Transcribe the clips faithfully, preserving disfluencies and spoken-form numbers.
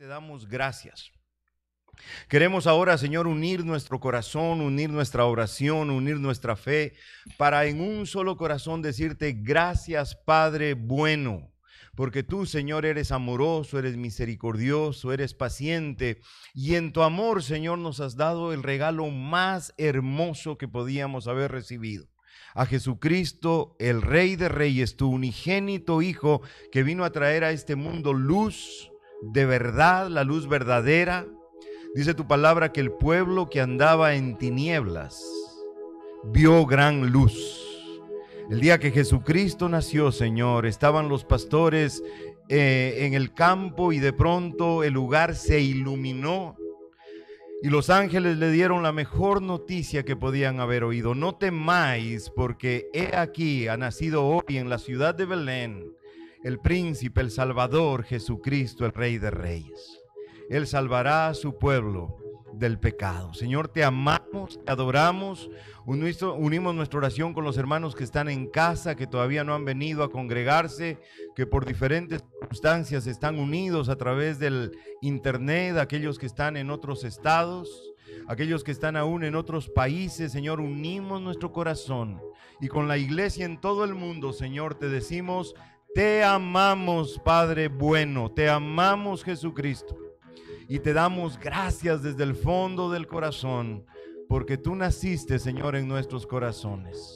te damos gracias. Queremos ahora, Señor, unir nuestro corazón, unir nuestra oración, unir nuestra fe, para en un solo corazón decirte gracias, Padre bueno, porque tú, Señor, eres amoroso, eres misericordioso, eres paciente, y en tu amor, Señor, nos has dado el regalo más hermoso que podíamos haber recibido. A Jesucristo, el Rey de Reyes, tu unigénito Hijo, que vino a traer a este mundo luz de verdad, la luz verdadera. Dice tu palabra que el pueblo que andaba en tinieblas vio gran luz. El día que Jesucristo nació, Señor, estaban los pastores eh, en el campo y de pronto el lugar se iluminó y los ángeles le dieron la mejor noticia que podían haber oído. No temáis, porque he aquí ha nacido hoy en la ciudad de Belén el príncipe, el Salvador, Jesucristo, el Rey de Reyes. Él salvará a su pueblo del pecado. Señor, te amamos, te adoramos. Unimos nuestra oración con los hermanos que están en casa, que todavía no han venido a congregarse, que por diferentes circunstancias están unidos a través del internet, aquellos que están en otros estados, aquellos que están aún en otros países. Señor, unimos nuestro corazón y con la iglesia en todo el mundo, Señor, te decimos: te amamos, Padre bueno, te amamos, Jesucristo. Y te damos gracias desde el fondo del corazón, porque tú naciste, Señor, en nuestros corazones.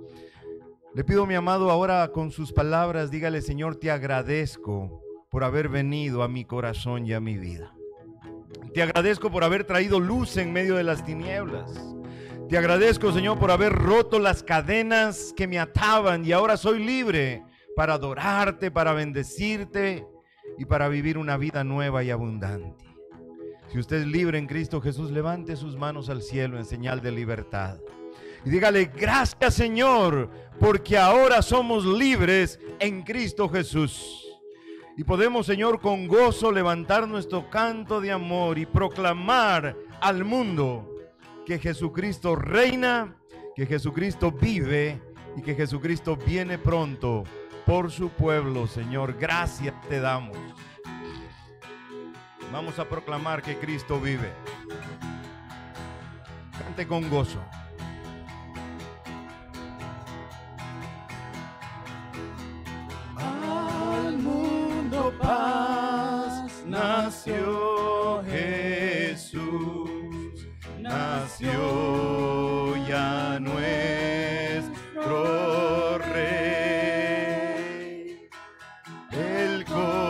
Le pido, mi amado, ahora con sus palabras, dígale: Señor, te agradezco por haber venido a mi corazón y a mi vida. Te agradezco por haber traído luz en medio de las tinieblas. Te agradezco, Señor, por haber roto las cadenas que me ataban y ahora soy libre para adorarte, para bendecirte y para vivir una vida nueva y abundante. Si usted es libre en Cristo Jesús, levante sus manos al cielo en señal de libertad y dígale: gracias, Señor, porque ahora somos libres en Cristo Jesús. Y podemos, Señor, con gozo levantar nuestro canto de amor y proclamar al mundo que Jesucristo reina, que Jesucristo vive y que Jesucristo viene pronto por su pueblo. Señor, gracias te damos. Vamos a proclamar que Cristo vive. Cante con gozo. Al mundo paz nació Jesús, nació ya nuestro Rey. El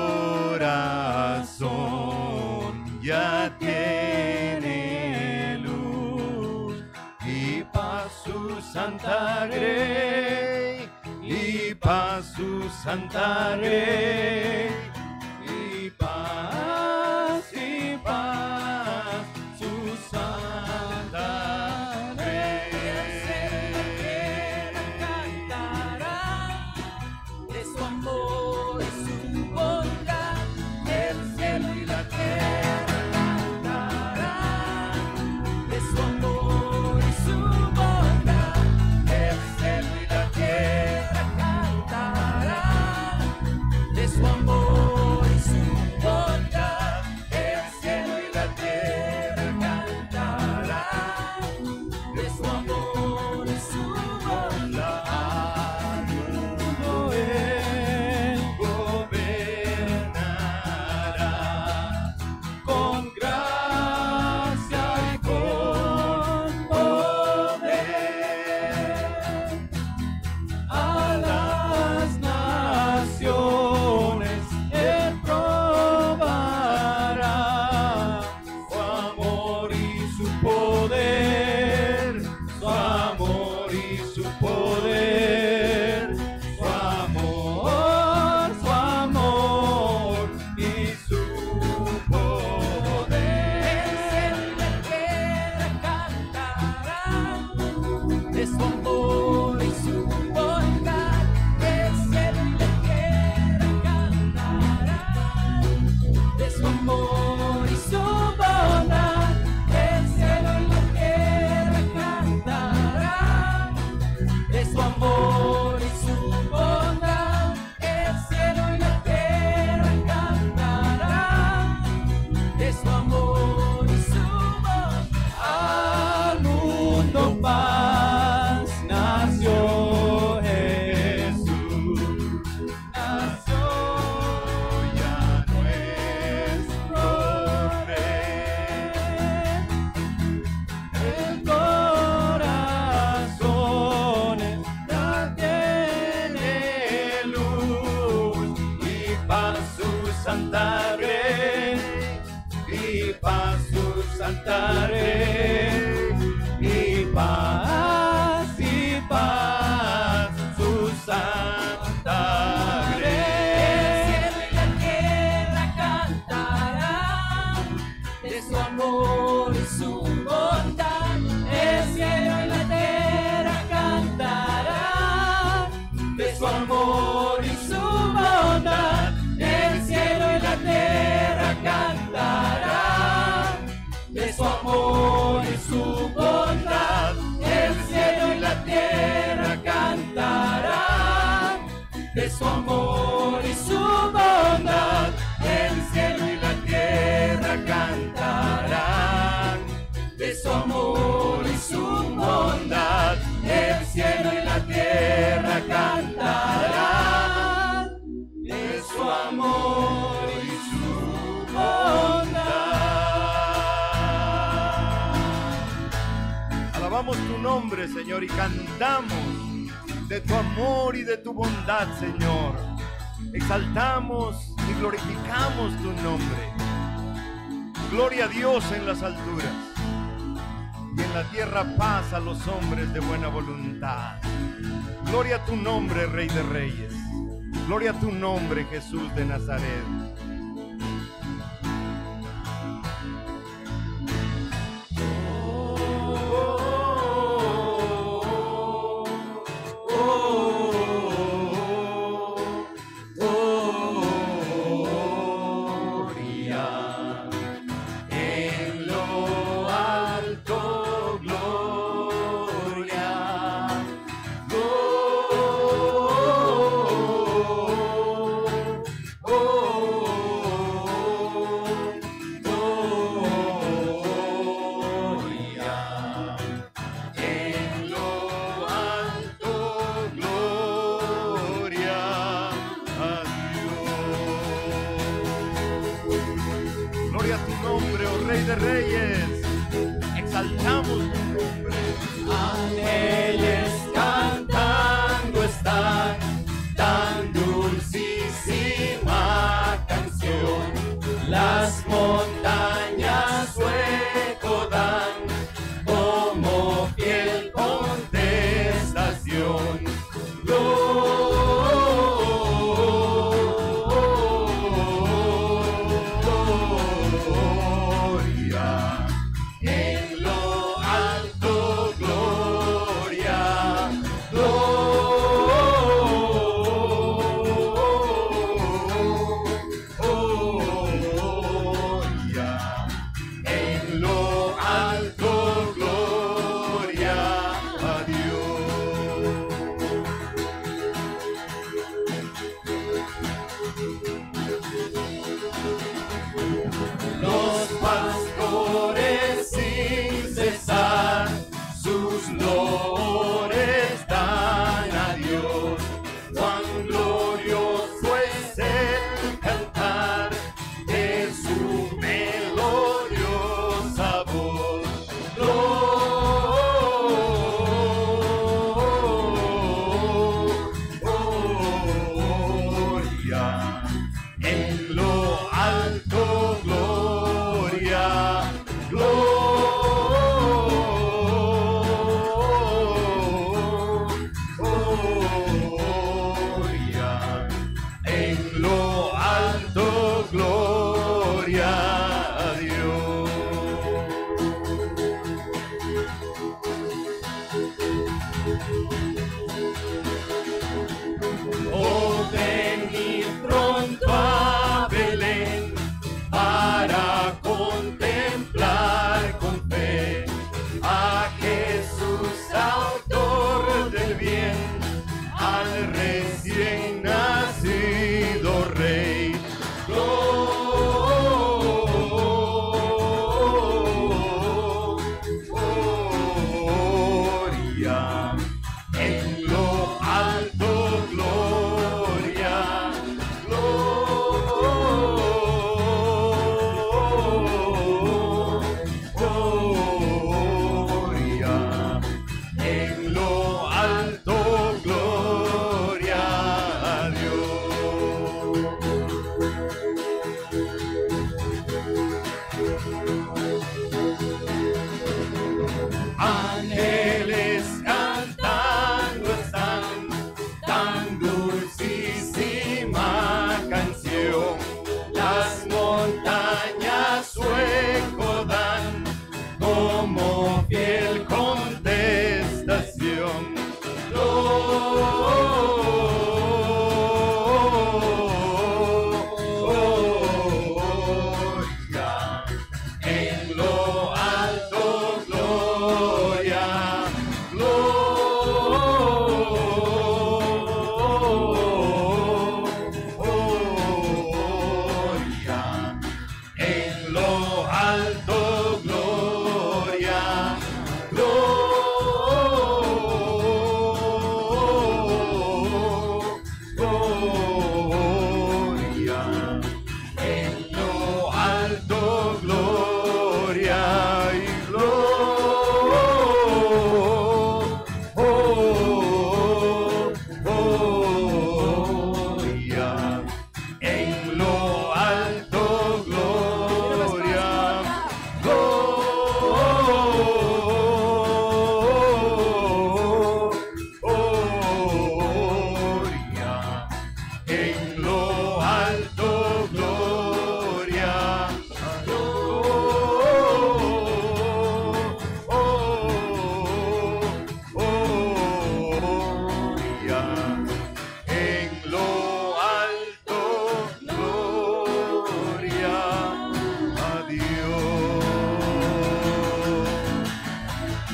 corazón ya tiene luz y paz su santa grey, y paz su santa grey, y paz, y paz su santa grey. Cantará de su amor y su bondad, el cielo y la tierra cantarán de su amor y su bondad, el cielo y la tierra cantarán de su amor y su bondad, el cielo y la tierra cantarán de su amor y su bondad. Al mundo de su amor y su bondad. El cielo y la tierra cantarán de su amor y su bondad. El cielo y la tierra cantarán de su amor y su bondad. Alabamos tu nombre, Señor, y cantamos de tu amor y de tu bondad, Señor. Exaltamos y glorificamos tu nombre. Gloria a Dios en las alturas y en la tierra paz a los hombres de buena voluntad. Gloria a tu nombre, Rey de Reyes. Gloria a tu nombre, Jesús de Nazaret. En lo alto, gloria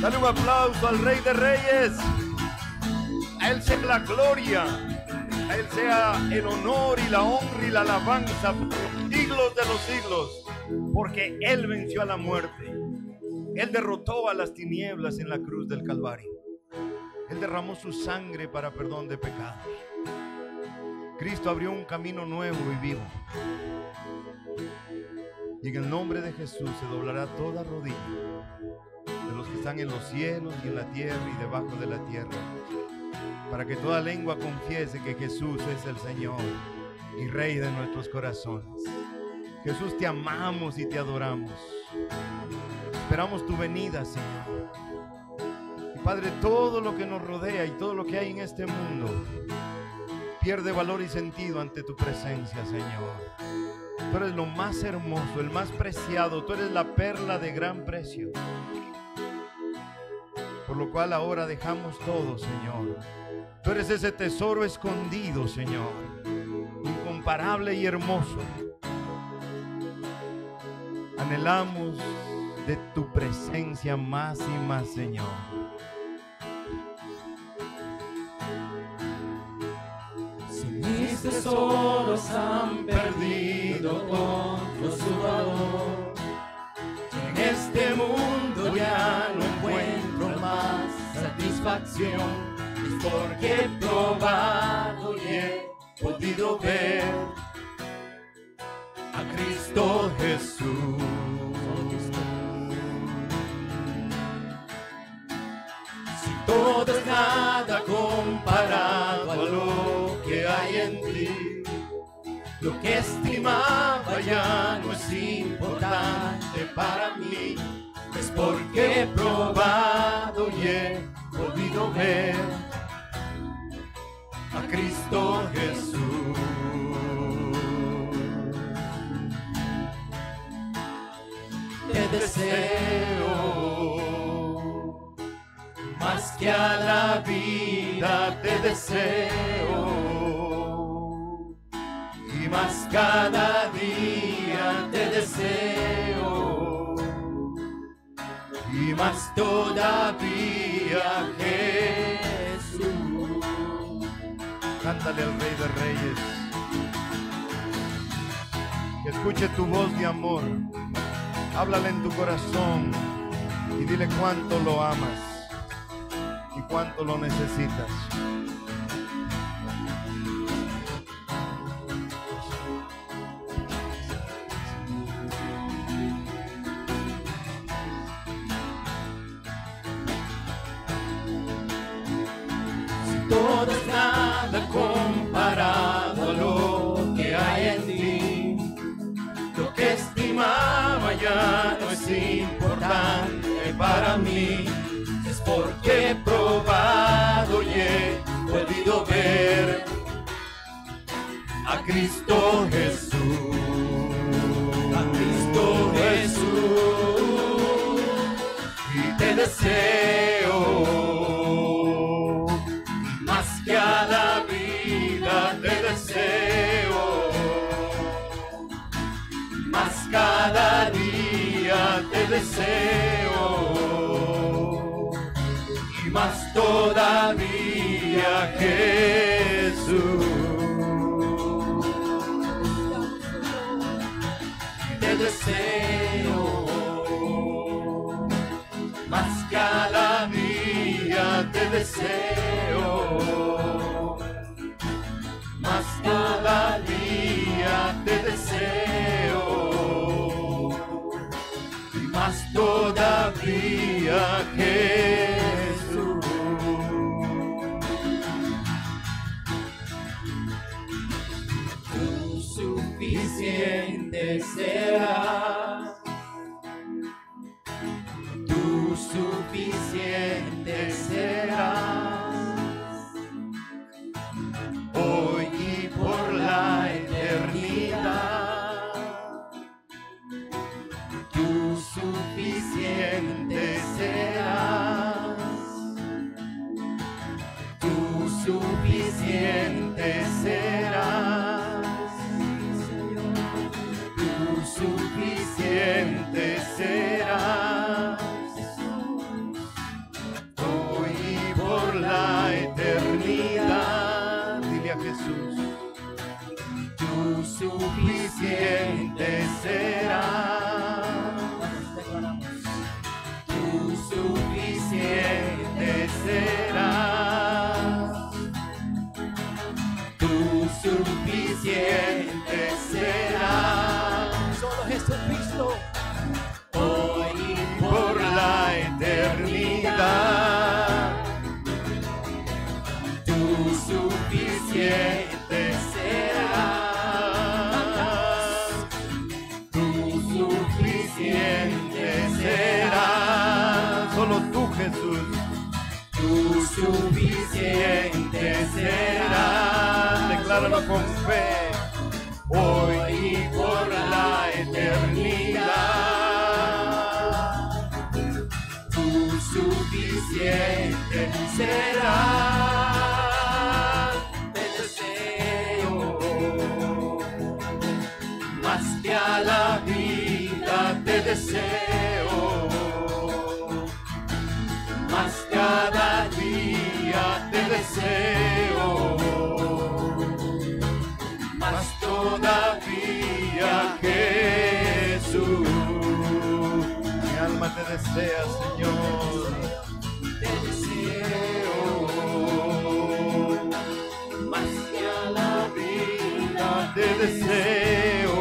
Dale un aplauso al Rey de Reyes. A Él sea la gloria, a Él sea el honor y la honra y la alabanza por los siglos de los siglos, porque Él venció a la muerte. Él derrotó a las tinieblas en la cruz del Calvario. Él derramó su sangre para perdón de pecados. Cristo abrió un camino nuevo y vivo. Y en el nombre de Jesús se doblará toda rodilla de los que están en los cielos y en la tierra y debajo de la tierra, para que toda lengua confiese que Jesús es el Señor y Rey de nuestros corazones. Jesús, te amamos y te adoramos. Esperamos tu venida, Señor. Y Padre, todo lo que nos rodea y todo lo que hay en este mundo pierde valor y sentido ante tu presencia, Señor. Tú eres lo más hermoso, el más preciado. Tú eres la perla de gran precio. Por lo cual ahora dejamos todo, Señor. Tú eres ese tesoro escondido, Señor, incomparable y hermoso. Anhelamos de tu presencia más y más, Señor. Si mis tesoros han perdido todo su valor, en este mundo ya no encuentro más satisfacción. Es porque he probado y he podido ver a Cristo Jesús. Si todo es nada comparado a lo que hay en ti, lo que estimaba ya no es importante para mí. Es porque he probado y he podido ver a Cristo Jesús. Te deseo más que a la vida, te deseo, y más cada día te deseo, y más todavía, Jesús. Cántale al Rey de Reyes, que escuche tu voz de amor. Háblale en tu corazón y dile cuánto lo amas y cuánto lo necesitas. Todo es nada comparado a lo que hay en ti. Lo que estimaba ya no es importante para mí. Es porque he probado y he podido ver a Cristo Jesús. A Cristo Jesús. Y te deseo que a la vida, te deseo, más cada día te deseo, y más todavía, Jesús. Te deseo, más cada día te deseo, más cada día te deseo, y más todavía, Jesús. Tú suficiente serás, tú suficiente serás. Hoy y por la eternidad, tú suficiente serás, tú suficiente serás, tú suficiente Jesús. Tú suficiente serás. Tú suficiente serás. Tú suficiente serás. Solo Jesucristo. Hoy y por la eternidad. Tú suficiente serás. Tú suficiente serás. Solo tú, Jesús. Tú suficiente serás. Decláralo con fe. Hoy y por la eternidad. Tú suficiente serás. Te deseo más que a la vida, te deseo más cada día, te deseo más todavía, Jesús. Mi alma te desea, Señor. Te deseo más que a la vida, te deseo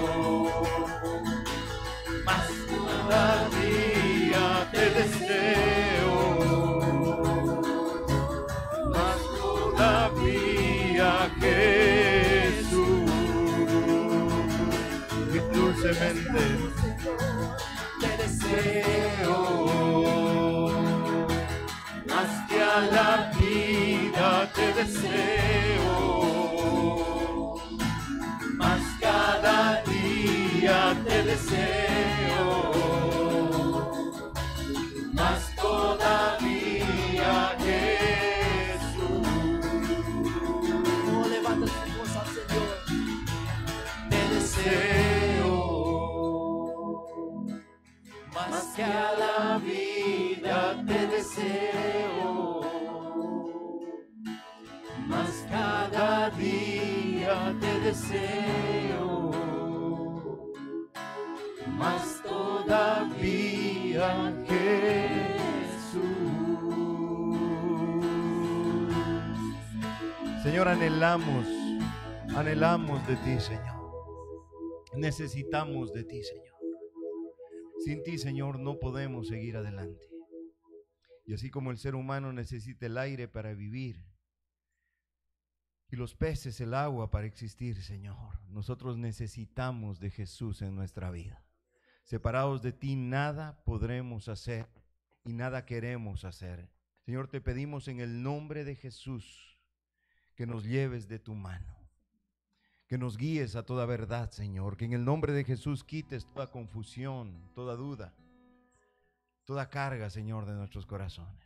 más todavía, te deseo más todavía, Jesús. Y dulcemente. Te deseo más que a la vida, te deseo más cada día, te deseo más todavía, Jesús. Oh, levanta tu voz al Señor. Te deseo más que a la vida, te deseo más cada día, te deseo más todavía, Jesús. Señor, anhelamos, anhelamos de ti, Señor. Necesitamos de ti, Señor. Sin ti, Señor, no podemos seguir adelante. Y así como el ser humano necesita el aire para vivir y los peces el agua para existir, Señor, nosotros necesitamos de Jesús en nuestra vida. Separados de ti nada podremos hacer y nada queremos hacer. Señor, te pedimos en el nombre de Jesús que nos lleves de tu mano, que nos guíes a toda verdad, Señor, que en el nombre de Jesús quites toda confusión, toda duda, toda carga, Señor, de nuestros corazones.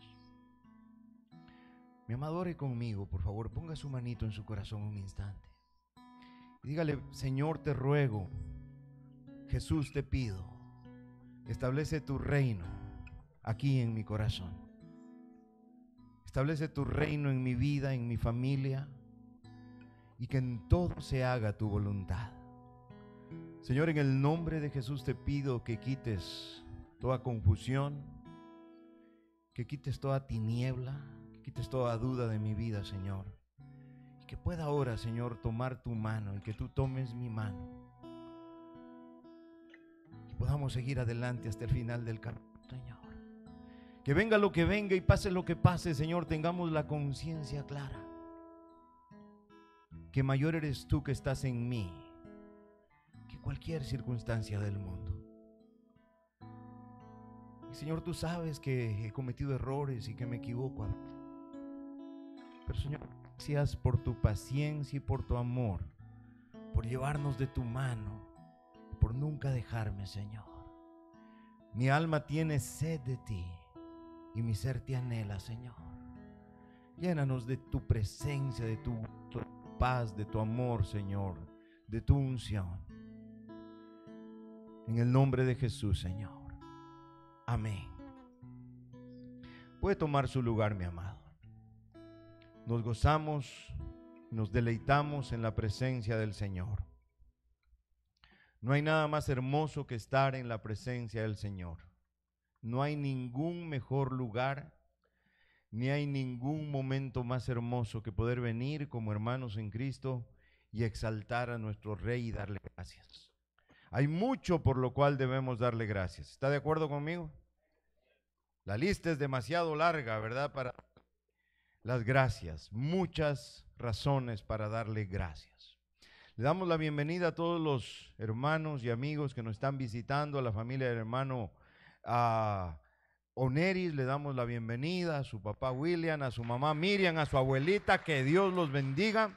Mi amado, ore conmigo, por favor, ponga su manito en su corazón un instante y dígale: Señor, te ruego, Jesús, te pido, establece tu reino aquí en mi corazón. Establece tu reino en mi vida, en mi familia, y que en todo se haga tu voluntad. Señor, en el nombre de Jesús te pido que quites toda confusión, que quites toda tiniebla, que quites toda duda de mi vida, Señor. Y que pueda ahora, Señor, tomar tu mano y que tú tomes mi mano. Y podamos seguir adelante hasta el final del camino, Señor. Que venga lo que venga y pase lo que pase, Señor, tengamos la conciencia clara que mayor eres tú que estás en mí que cualquier circunstancia del mundo. Y Señor, tú sabes que he cometido errores y que me equivoco. Pero Señor, gracias por tu paciencia y por tu amor, por llevarnos de tu mano, por nunca dejarme, Señor. Mi alma tiene sed de ti y mi ser te anhela, Señor. Llénanos de tu presencia, de tu paz, de tu amor, Señor, de tu unción. En el nombre de Jesús, Señor. Amén. Puede tomar su lugar, mi amado. Nos gozamos nos deleitamos en la presencia del Señor. No hay nada más hermoso que estar en la presencia del Señor. No hay ningún mejor lugar, ni hay ningún momento más hermoso que poder venir como hermanos en Cristo y exaltar a nuestro Rey y darle gracias. Hay mucho por lo cual debemos darle gracias. ¿Está de acuerdo conmigo? La lista es demasiado larga, ¿verdad? Para las gracias, muchas razones para darle gracias. Le damos la bienvenida a todos los hermanos y amigos que nos están visitando, a la familia del hermano a Oneris, le damos la bienvenida, a su papá William, a su mamá Miriam, a su abuelita, que Dios los bendiga.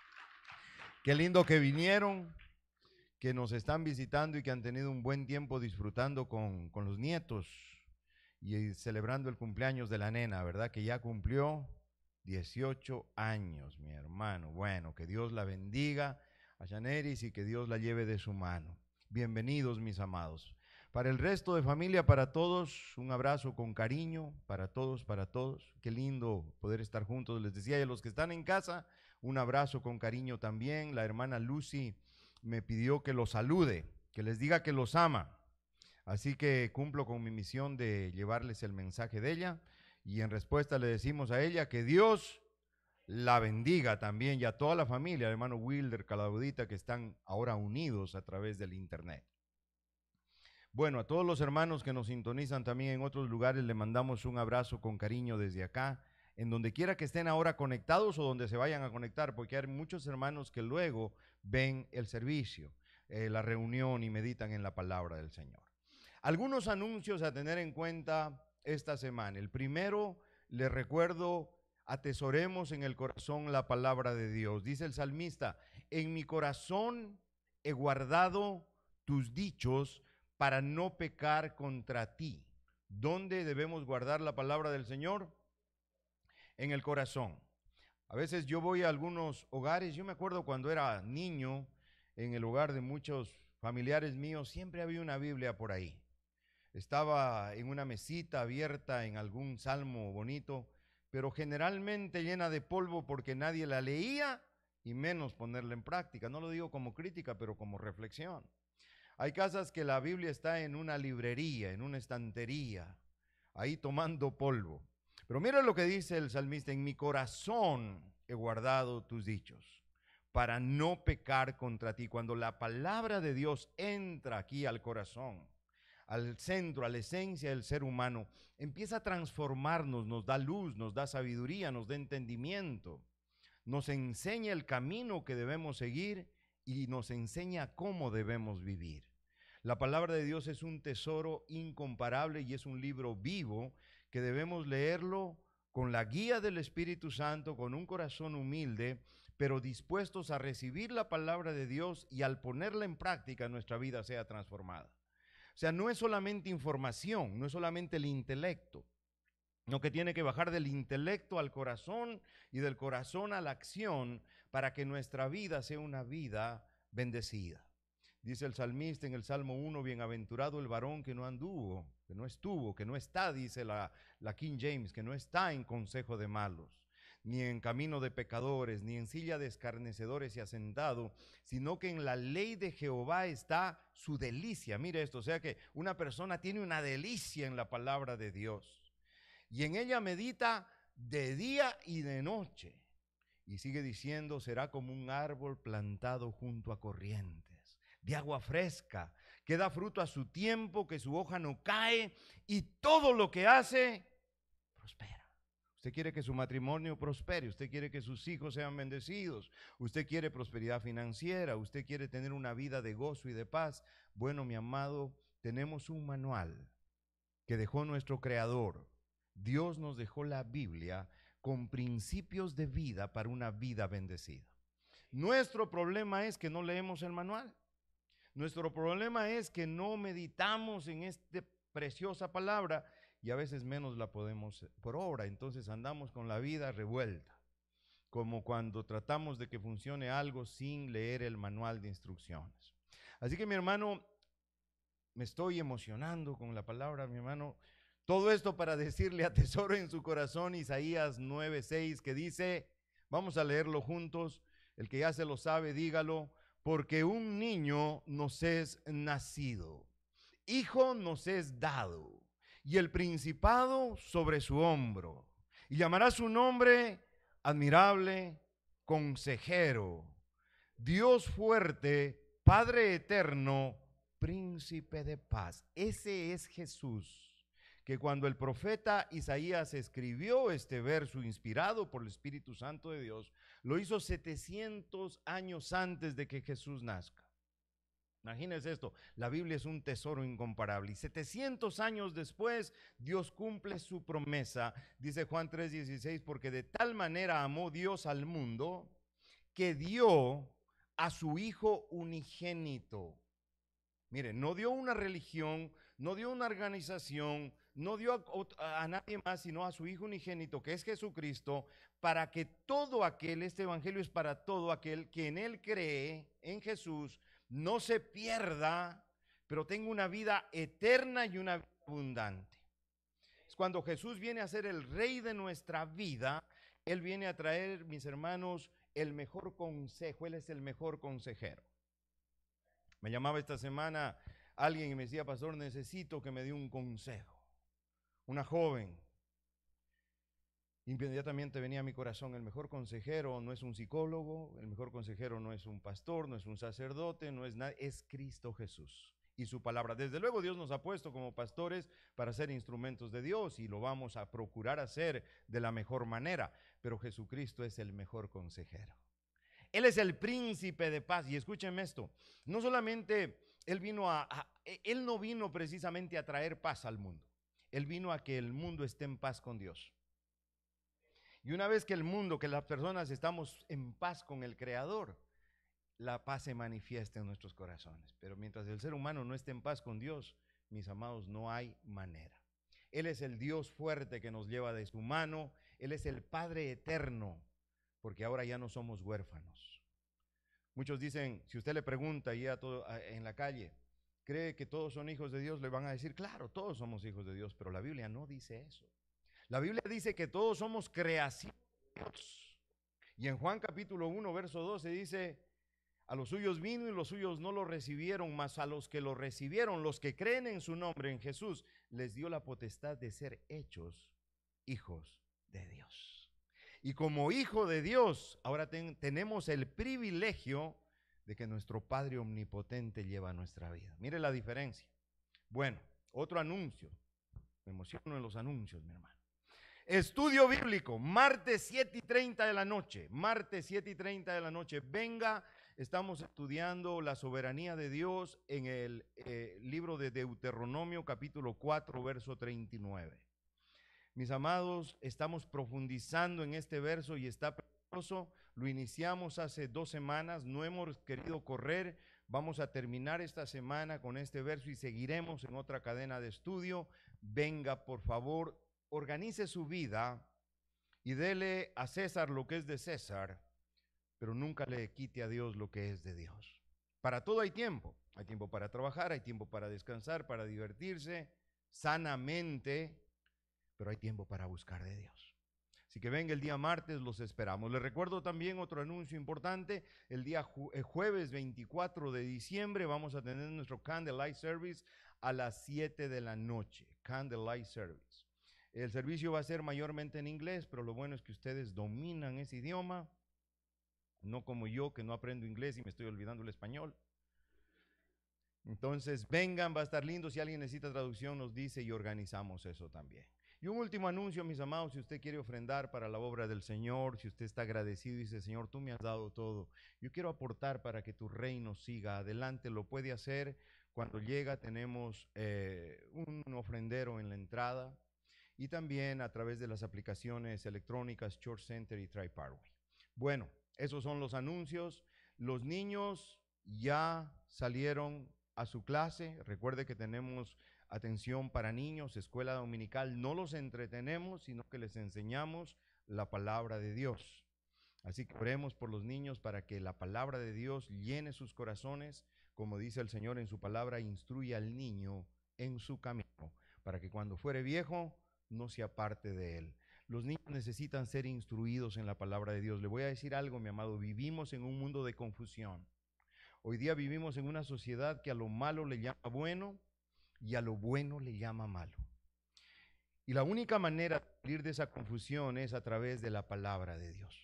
Qué lindo que vinieron, que nos están visitando y que han tenido un buen tiempo disfrutando con, con los nietos y celebrando el cumpleaños de la nena, ¿verdad? Que ya cumplió dieciocho años, mi hermano. Bueno, que Dios la bendiga a Yaneris y que Dios la lleve de su mano. Bienvenidos, mis amados. Para el resto de familia, para todos, un abrazo con cariño, para todos, para todos. Qué lindo poder estar juntos. Les decía, y a los que están en casa, un abrazo con cariño también. La hermana Lucy me pidió que los salude, que les diga que los ama. Así que cumplo con mi misión de llevarles el mensaje de ella y en respuesta le decimos a ella que Dios la bendiga también y a toda la familia, el hermano Wilder, Calaudita, que están ahora unidos a través del internet. Bueno, a todos los hermanos que nos sintonizan también en otros lugares, le mandamos un abrazo con cariño desde acá, en donde quiera que estén ahora conectados o donde se vayan a conectar, porque hay muchos hermanos que luego ven el servicio, eh, la reunión y meditan en la palabra del Señor. Algunos anuncios a tener en cuenta esta semana. El primero, les recuerdo, atesoremos en el corazón la palabra de Dios. Dice el salmista, en mi corazón he guardado tus dichos para no pecar contra ti. ¿Dónde debemos guardar la palabra del Señor? En el corazón. A veces yo voy a algunos hogares, yo me acuerdo cuando era niño, en el hogar de muchos familiares míos, siempre había una Biblia por ahí. Estaba en una mesita abierta en algún salmo bonito, pero generalmente llena de polvo porque nadie la leía y menos ponerla en práctica. No lo digo como crítica, pero como reflexión. Hay casas que la Biblia está en una librería, en una estantería, ahí tomando polvo. Pero mira lo que dice el salmista, en mi corazón he guardado tus dichos para no pecar contra ti. Cuando la palabra de Dios entra aquí al corazón, al centro, a la esencia del ser humano, empieza a transformarnos, nos da luz, nos da sabiduría, nos da entendimiento, nos enseña el camino que debemos seguir y nos enseña cómo debemos vivir. La palabra de Dios es un tesoro incomparable y es un libro vivo que debemos leerlo con la guía del Espíritu Santo, con un corazón humilde, pero dispuestos a recibir la palabra de Dios y al ponerla en práctica nuestra vida sea transformada. O sea, no es solamente información, no es solamente el intelecto, sino que tiene que bajar del intelecto al corazón y del corazón a la acción para que nuestra vida sea una vida bendecida. Dice el salmista en el Salmo uno, bienaventurado el varón que no anduvo, que no estuvo, que no está, dice la, la King James, que no está en consejo de malos, ni en camino de pecadores, ni en silla de escarnecedores y asentado, sino que en la ley de Jehová está su delicia. Mire esto, o sea que una persona tiene una delicia en la palabra de Dios y en ella medita de día y de noche. Y sigue diciendo, será como un árbol plantado junto a corrientes de agua fresca, que da fruto a su tiempo, que su hoja no cae y todo lo que hace prospera. Usted quiere que su matrimonio prospere, usted quiere que sus hijos sean bendecidos, usted quiere prosperidad financiera, usted quiere tener una vida de gozo y de paz. Bueno, mi amado, tenemos un manual que dejó nuestro Creador. Dios nos dejó la Biblia con principios de vida para una vida bendecida. Nuestro problema es que no leemos el manual. Nuestro problema es que no meditamos en esta preciosa palabra y a veces menos la podemos por obra. Entonces andamos con la vida revuelta, como cuando tratamos de que funcione algo sin leer el manual de instrucciones. Así que mi hermano, me estoy emocionando con la palabra, mi hermano. Todo esto para decirle, atesoro en su corazón Isaías nueve seis, que dice, Vamos a leerlo juntos. El que ya se lo sabe, dígalo. Porque un niño nos es nacido, hijo nos es dado, y el principado sobre su hombro. Y llamará su nombre admirable, consejero, Dios fuerte, Padre eterno, príncipe de paz. Ese es Jesús, que cuando el profeta Isaías escribió este verso inspirado por el Espíritu Santo de Dios, lo hizo setecientos años antes de que Jesús nazca. Imagínense esto, la Biblia es un tesoro incomparable y setecientos años después Dios cumple su promesa. Dice Juan tres dieciséis, porque de tal manera amó Dios al mundo que dio a su Hijo unigénito. Mire, no dio una religión, no dio una organización, no dio a, a nadie más, sino a su Hijo unigénito, que es Jesucristo, para que todo aquel, este evangelio es para todo aquel que en él cree, en Jesús, no se pierda, pero tenga una vida eterna y una vida abundante. Es cuando Jesús viene a ser el rey de nuestra vida, él viene a traer, mis hermanos, el mejor consejo. Él es el mejor consejero. Me llamaba esta semana alguien y me decía, pastor, necesito que me dé un consejo. Una joven. Inmediatamente venía a mi corazón, el mejor consejero no es un psicólogo, el mejor consejero no es un pastor, no es un sacerdote, no es nada, es Cristo Jesús y su palabra. Desde luego Dios nos ha puesto como pastores para ser instrumentos de Dios y lo vamos a procurar hacer de la mejor manera, pero Jesucristo es el mejor consejero. Él es el príncipe de paz. Y escúchenme esto, no solamente Él vino a, a Él no vino precisamente a traer paz al mundo, Él vino a que el mundo esté en paz con Dios. Y una vez que el mundo, que las personas estamos en paz con el Creador, la paz se manifiesta en nuestros corazones. Pero mientras el ser humano no esté en paz con Dios, mis amados, no hay manera. Él es el Dios fuerte que nos lleva de su mano, Él es el Padre eterno, porque ahora ya no somos huérfanos. Muchos dicen, si usted le pregunta ahí a todo, a, en la calle, ¿cree que todos son hijos de Dios? Le van a decir, claro, todos somos hijos de Dios, pero la Biblia no dice eso. La Biblia dice que todos somos creación de Dios. Y en Juan capítulo uno, verso doce dice, a los suyos vino y los suyos no lo recibieron, mas a los que lo recibieron, los que creen en su nombre, en Jesús, les dio la potestad de ser hechos hijos de Dios. Y como hijo de Dios, ahora ten, tenemos el privilegio de que nuestro Padre omnipotente lleva nuestra vida. Mire la diferencia. Bueno, otro anuncio. Me emociono en los anuncios, mi hermano. Estudio bíblico, martes siete y treinta de la noche, martes siete y treinta de la noche. Venga, estamos estudiando la soberanía de Dios en el eh, libro de Deuteronomio, capítulo cuatro, verso treinta y nueve. Mis amados, estamos profundizando en este verso y está precioso. Lo iniciamos hace dos semanas, no hemos querido correr. Vamos a terminar esta semana con este verso y seguiremos en otra cadena de estudio. Venga, por favor, organice su vida y dele a César lo que es de César, pero nunca le quite a Dios lo que es de Dios. Para todo hay tiempo. Hay tiempo para trabajar, hay tiempo para descansar, para divertirse sanamente, pero hay tiempo para buscar de Dios. Así que venga el día martes, los esperamos. Les recuerdo también otro anuncio importante. El día ju el jueves veinticuatro de diciembre vamos a tener nuestro Candlelight Service a las siete de la noche. Candlelight Service. El servicio va a ser mayormente en inglés, pero lo bueno es que ustedes dominan ese idioma, no como yo que no aprendo inglés y me estoy olvidando el español. Entonces vengan, va a estar lindo. Si alguien necesita traducción nos dice y organizamos eso también. Y un último anuncio, mis amados, si usted quiere ofrendar para la obra del Señor, si usted está agradecido y dice, Señor, tú me has dado todo, yo quiero aportar para que tu reino siga adelante, lo puede hacer. Cuando llega tenemos eh, un ofrendero en la entrada y también a través de las aplicaciones electrónicas Church Center y TriParway. Bueno, esos son los anuncios. Los niños ya salieron a su clase. Recuerde que tenemos atención para niños, escuela dominical. No los entretenemos, sino que les enseñamos la palabra de Dios. Así que oremos por los niños para que la palabra de Dios llene sus corazones. Como dice el Señor en su palabra, instruye al niño en su camino, para que cuando fuere viejo no se aparte de él. Los niños necesitan ser instruidos en la palabra de Dios. Le voy a decir algo, mi amado, vivimos en un mundo de confusión. Hoy día vivimos en una sociedad que a lo malo le llama bueno y a lo bueno le llama malo. Y la única manera de salir de esa confusión es a través de la palabra de Dios.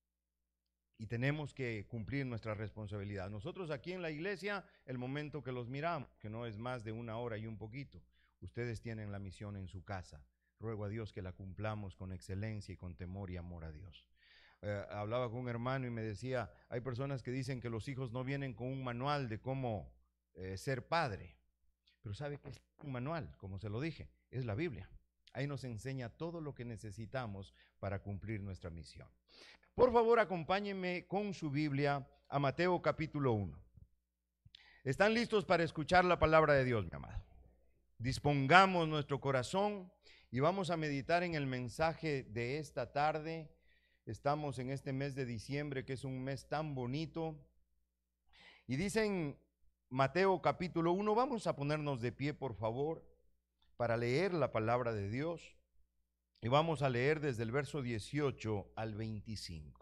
Y tenemos que cumplir nuestra responsabilidad. Nosotros aquí en la iglesia, el momento que los miramos, que no es más de una hora y un poquito, ustedes tienen la misión en su casa. Ruego a Dios que la cumplamos con excelencia y con temor y amor a Dios. Eh, hablaba con un hermano y me decía, hay personas que dicen que los hijos no vienen con un manual de cómo eh, ser padre. Pero ¿sabe qué es un manual? Como se lo dije, es la Biblia. Ahí nos enseña todo lo que necesitamos para cumplir nuestra misión. Por favor, acompáñenme con su Biblia a Mateo capítulo uno. ¿Están listos para escuchar la palabra de Dios, mi amado? Dispongamos nuestro corazón y vamos a meditar en el mensaje de esta tarde. Estamos en este mes de diciembre, que es un mes tan bonito. Y dicen Mateo capítulo uno, vamos a ponernos de pie, por favor, para leer la palabra de Dios. Y vamos a leer desde el verso dieciocho al veinticinco.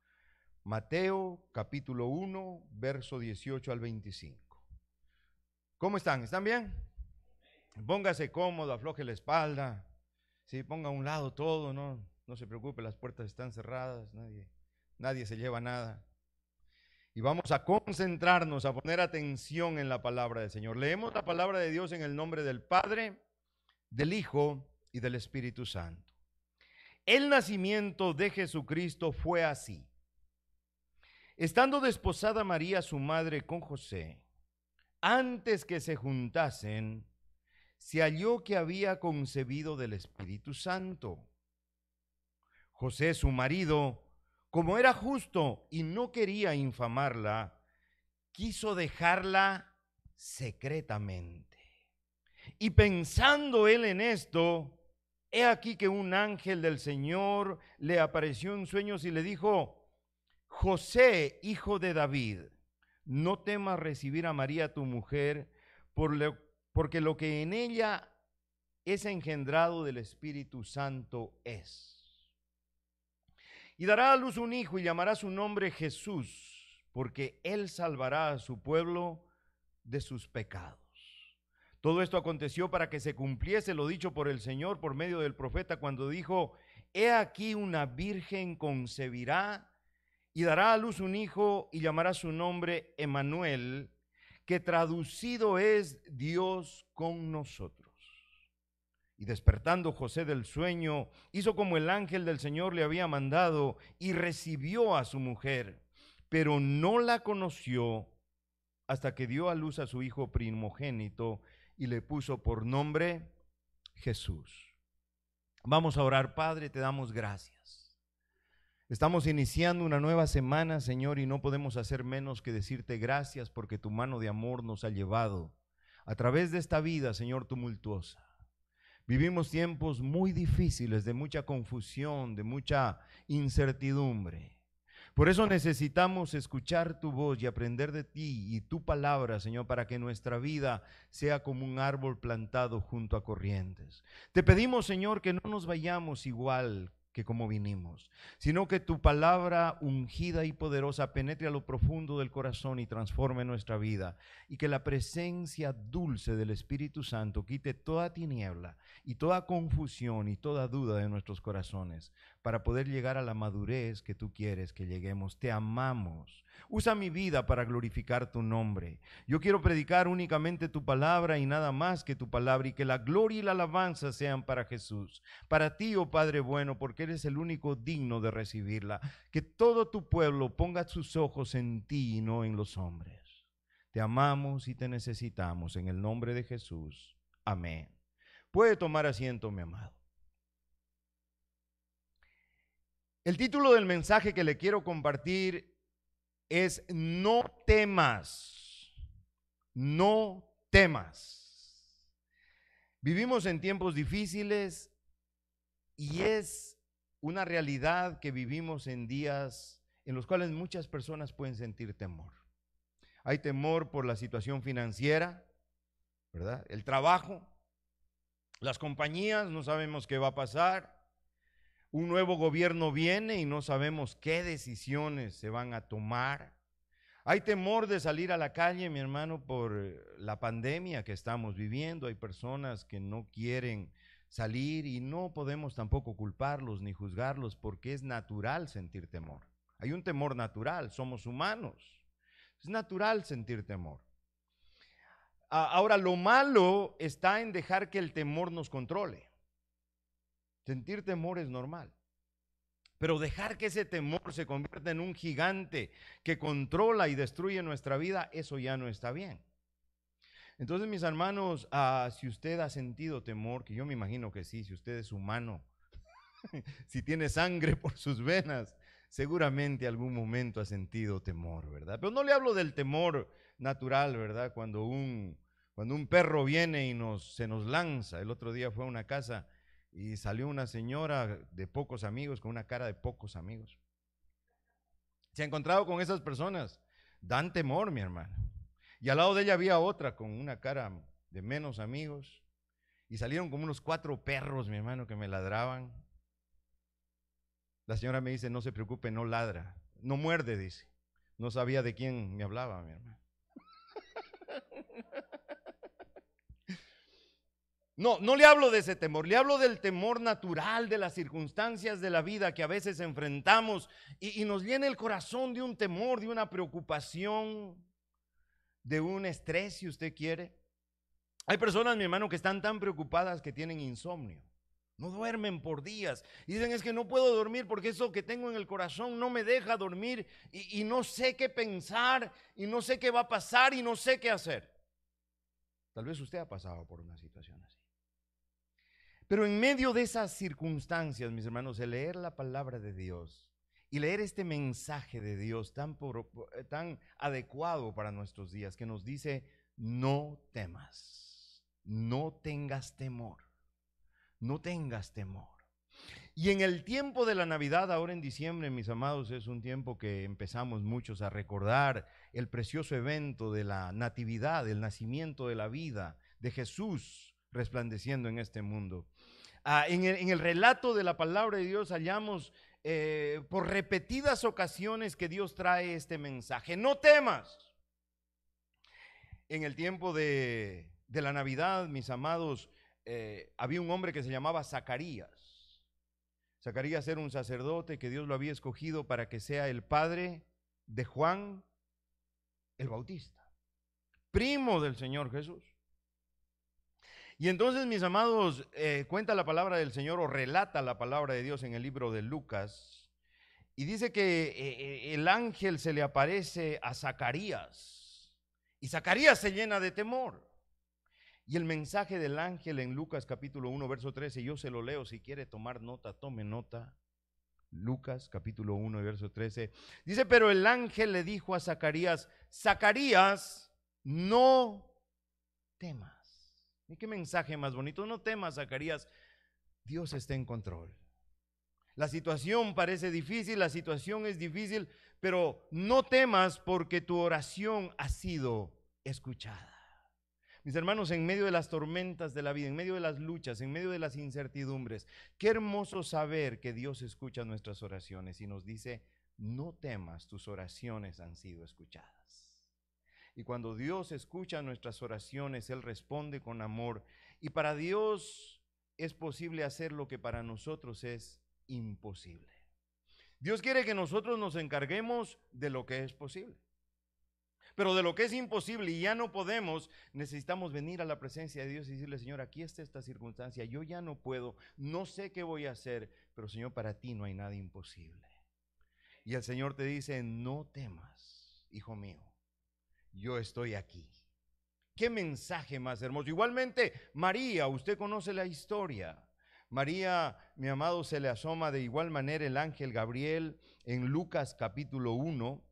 Mateo capítulo uno, verso dieciocho al veinticinco. ¿Cómo están? ¿Están bien? Póngase cómodo, afloje la espalda. Sí, ponga a un lado todo, no, no se preocupe, las puertas están cerradas, nadie, nadie se lleva nada. Y vamos a concentrarnos, a poner atención en la palabra del Señor. Leemos la palabra de Dios en el nombre del Padre, del Hijo y del Espíritu Santo. El nacimiento de Jesucristo fue así. Estando desposada María, su madre, con José, antes que se juntasen, se halló que había concebido del Espíritu Santo. José, su marido, como era justo y no quería infamarla, quiso dejarla secretamente. Y pensando él en esto, he aquí que un ángel del Señor le apareció en sueños y le dijo: José, hijo de David, no temas recibir a María tu mujer, por lo, porque lo que en ella es engendrado del Espíritu Santo es. Y dará a luz un hijo y llamará su nombre Jesús, porque él salvará a su pueblo de sus pecados. Todo esto aconteció para que se cumpliese lo dicho por el Señor por medio del profeta cuando dijo: he aquí una virgen concebirá y dará a luz un hijo y llamará su nombre Emmanuel, que traducido es Dios con nosotros. Y despertando José del sueño, hizo como el ángel del Señor le había mandado y recibió a su mujer, pero no la conoció hasta que dio a luz a su hijo primogénito y le puso por nombre Jesús. Vamos a orar. Padre, te damos gracias. Estamos iniciando una nueva semana, Señor, y no podemos hacer menos que decirte gracias porque tu mano de amor nos ha llevado a través de esta vida, Señor, tumultuosa. Vivimos tiempos muy difíciles, de mucha confusión, de mucha incertidumbre. Por eso necesitamos escuchar tu voz y aprender de ti y tu palabra, Señor, para que nuestra vida sea como un árbol plantado junto a corrientes. Te pedimos, Señor, que no nos vayamos igual que como vinimos, sino que tu palabra ungida y poderosa penetre a lo profundo del corazón y transforme nuestra vida, y que la presencia dulce del Espíritu Santo quite toda tiniebla y toda confusión y toda duda de nuestros corazones, para poder llegar a la madurez que tú quieres que lleguemos. Te amamos. Usa mi vida para glorificar tu nombre. Yo quiero predicar únicamente tu palabra y nada más que tu palabra, y que la gloria y la alabanza sean para Jesús, para ti, oh Padre bueno, porque eres el único digno de recibirla. Que todo tu pueblo ponga sus ojos en ti y no en los hombres. Te amamos y te necesitamos en el nombre de Jesús. Amén. Puede tomar asiento, mi amado. El título del mensaje que le quiero compartir es: no temas, no temas. Vivimos en tiempos difíciles y es una realidad que vivimos en días en los cuales muchas personas pueden sentir temor. Hay temor por la situación financiera, ¿verdad? El trabajo, las compañías, no sabemos qué va a pasar. Un nuevo gobierno viene y no sabemos qué decisiones se van a tomar. Hay temor de salir a la calle, mi hermano, por la pandemia que estamos viviendo. Hay personas que no quieren salir y no podemos tampoco culparlos ni juzgarlos porque es natural sentir temor. Hay un temor natural, somos humanos. Es natural sentir temor. Ahora, lo malo está en dejar que el temor nos controle. Sentir temor es normal. Pero dejar que ese temor se convierta en un gigante que controla y destruye nuestra vida, eso ya no está bien. Entonces, mis hermanos, uh, si usted ha sentido temor, que yo me imagino que sí, si usted es humano, si tiene sangre por sus venas, seguramente algún momento ha sentido temor, ¿verdad? Pero no le hablo del temor natural, ¿verdad? Cuando un, cuando un perro viene y nos, se nos lanza. El otro día fue a una casa y salió una señora de pocos amigos, con una cara de pocos amigos. Se ha encontrado con esas personas, dan temor, mi hermano. Y al lado de ella había otra con una cara de menos amigos. Y salieron como unos cuatro perros, mi hermano, que me ladraban. La señora me dice, no se preocupe, no ladra, no muerde, dice. No sabía de quién me hablaba, mi hermano. No, no le hablo de ese temor, le hablo del temor natural de las circunstancias de la vida que a veces enfrentamos y, y nos llena el corazón de un temor, de una preocupación, de un estrés, si usted quiere. Hay personas, mi hermano, que están tan preocupadas que tienen insomnio. No duermen por días y dicen, es que no puedo dormir porque eso que tengo en el corazón no me deja dormir y, y no sé qué pensar y no sé qué va a pasar y no sé qué hacer. Tal vez usted ha pasado por una situación así. Pero en medio de esas circunstancias, mis hermanos, el leer la palabra de Dios y leer este mensaje de Dios tan, por, tan adecuado para nuestros días, que nos dice, no temas, no tengas temor, no tengas temor. Y en el tiempo de la Navidad, ahora en diciembre, mis amados, es un tiempo que empezamos muchos a recordar el precioso evento de la natividad, el nacimiento de la vida de Jesús resplandeciendo en este mundo. Ah, en, el, en el relato de la palabra de Dios hallamos eh, por repetidas ocasiones que Dios trae este mensaje, no temas. En el tiempo de, de la Navidad, mis amados, eh, había un hombre que se llamaba Zacarías. Zacarías era un sacerdote que Dios lo había escogido para que sea el padre de Juan el Bautista, primo del Señor Jesús. Y entonces, mis amados, eh, cuenta la palabra del Señor o relata la palabra de Dios en el libro de Lucas y dice que eh, el ángel se le aparece a Zacarías y Zacarías se llena de temor. Y el mensaje del ángel en Lucas capítulo uno, verso trece, yo se lo leo, si quiere tomar nota, tome nota. Lucas capítulo uno, verso trece, dice, pero el ángel le dijo a Zacarías, Zacarías, no temas. ¿Y qué mensaje más bonito? No temas, Zacarías, Dios está en control. La situación parece difícil, la situación es difícil, pero no temas porque tu oración ha sido escuchada. Mis hermanos, en medio de las tormentas de la vida, en medio de las luchas, en medio de las incertidumbres, qué hermoso saber que Dios escucha nuestras oraciones y nos dice, no temas, tus oraciones han sido escuchadas. Y cuando Dios escucha nuestras oraciones, Él responde con amor. Y para Dios es posible hacer lo que para nosotros es imposible. Dios quiere que nosotros nos encarguemos de lo que es posible. Pero de lo que es imposible y ya no podemos, necesitamos venir a la presencia de Dios y decirle, Señor, aquí está esta circunstancia, yo ya no puedo, no sé qué voy a hacer, pero Señor, para ti no hay nada imposible. Y el Señor te dice, no temas, hijo mío, yo estoy aquí. Qué mensaje más hermoso. Igualmente, María, usted conoce la historia. María, mi amado, se le asoma de igual manera el ángel Gabriel en Lucas capítulo uno.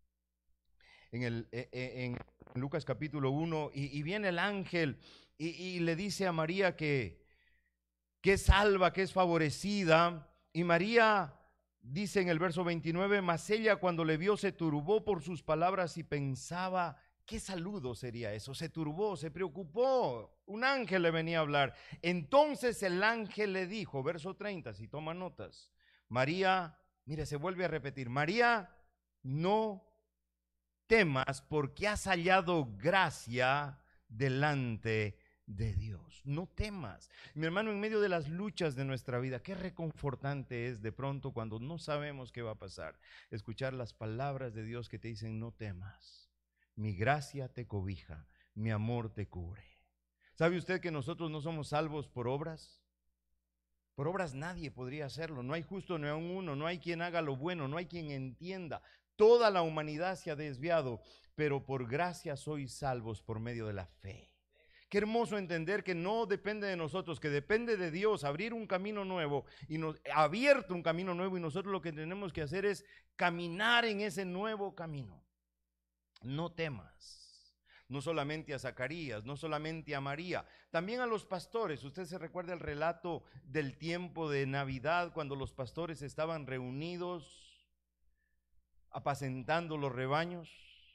En, el, en Lucas capítulo uno, y, y viene el ángel y, y le dice a María que, que es salva, que es favorecida, y María dice en el verso veintinueve, mas ella cuando le vio se turbó por sus palabras y pensaba, ¿qué saludo sería eso? Se turbó, se preocupó, un ángel le venía a hablar. Entonces el ángel le dijo, verso treinta, si toma notas, María, mire, se vuelve a repetir, María, no temas porque has hallado gracia delante de Dios. No temas. Mi hermano, en medio de las luchas de nuestra vida, qué reconfortante es de pronto cuando no sabemos qué va a pasar, escuchar las palabras de Dios que te dicen, no temas, mi gracia te cobija, mi amor te cubre. ¿Sabe usted que nosotros no somos salvos por obras? Por obras nadie podría hacerlo, no hay justo ni aun uno, no hay quien haga lo bueno, no hay quien entienda. Toda la humanidad se ha desviado, pero por gracia sois salvos por medio de la fe. Qué hermoso entender que no depende de nosotros, que depende de Dios abrir un camino nuevo y nos ha abierto un camino nuevo y nosotros lo que tenemos que hacer es caminar en ese nuevo camino. No temas. No solamente a Zacarías, no solamente a María, también a los pastores. Usted se recuerda el relato del tiempo de Navidad cuando los pastores estaban reunidos apacentando los rebaños.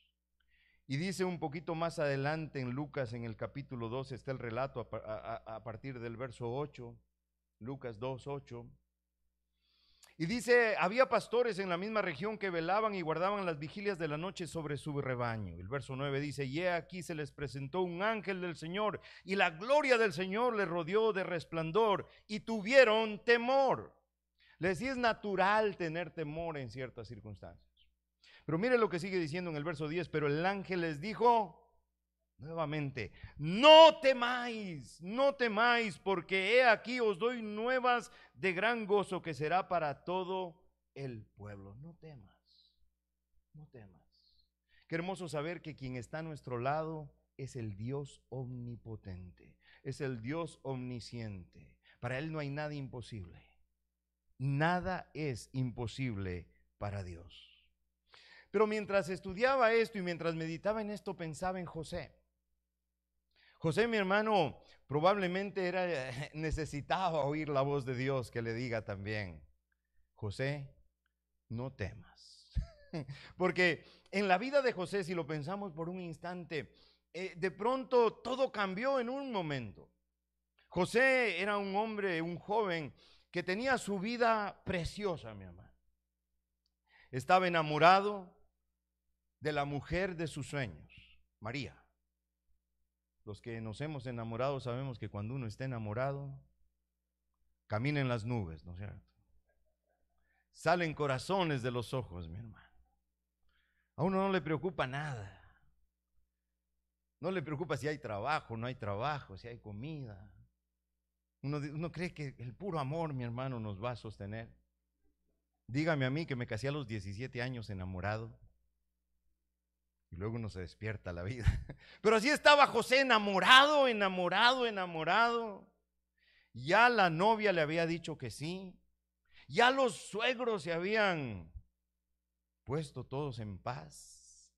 Y dice un poquito más adelante en Lucas, en el capítulo dos, está el relato a, a, a partir del verso ocho, Lucas dos, ocho. Y dice, había pastores en la misma región que velaban y guardaban las vigilias de la noche sobre su rebaño. El verso nueve dice, y he aquí se les presentó un ángel del Señor y la gloria del Señor les rodeó de resplandor y tuvieron temor. Les es natural tener temor en ciertas circunstancias. Pero mire lo que sigue diciendo en el verso diez, pero el ángel les dijo nuevamente, no temáis, no temáis, porque he aquí os doy nuevas de gran gozo que será para todo el pueblo. No temas, no temas. Qué hermoso saber que quien está a nuestro lado es el Dios omnipotente, es el Dios omnisciente. Para Él no hay nada imposible. Nada es imposible para Dios. Pero mientras estudiaba esto y mientras meditaba en esto, pensaba en José. José, mi hermano, probablemente era, necesitaba oír la voz de Dios que le diga también, José, no temas. Porque en la vida de José, si lo pensamos por un instante, eh, de pronto todo cambió en un momento. José era un hombre, un joven, que tenía su vida preciosa, mi hermano. Estaba enamorado de la mujer de sus sueños, María. Los que nos hemos enamorado sabemos que cuando uno está enamorado, camina en las nubes, ¿no es cierto? Salen corazones de los ojos, mi hermano. A uno no le preocupa nada. No le preocupa si hay trabajo, no hay trabajo, si hay comida. Uno, uno cree que el puro amor, mi hermano, nos va a sostener. Dígame a mí que me casé a los diecisiete años enamorado. Y luego uno se despierta a la vida. Pero así estaba José, enamorado, enamorado, enamorado. Ya la novia le había dicho que sí. Ya los suegros se habían puesto todos en paz.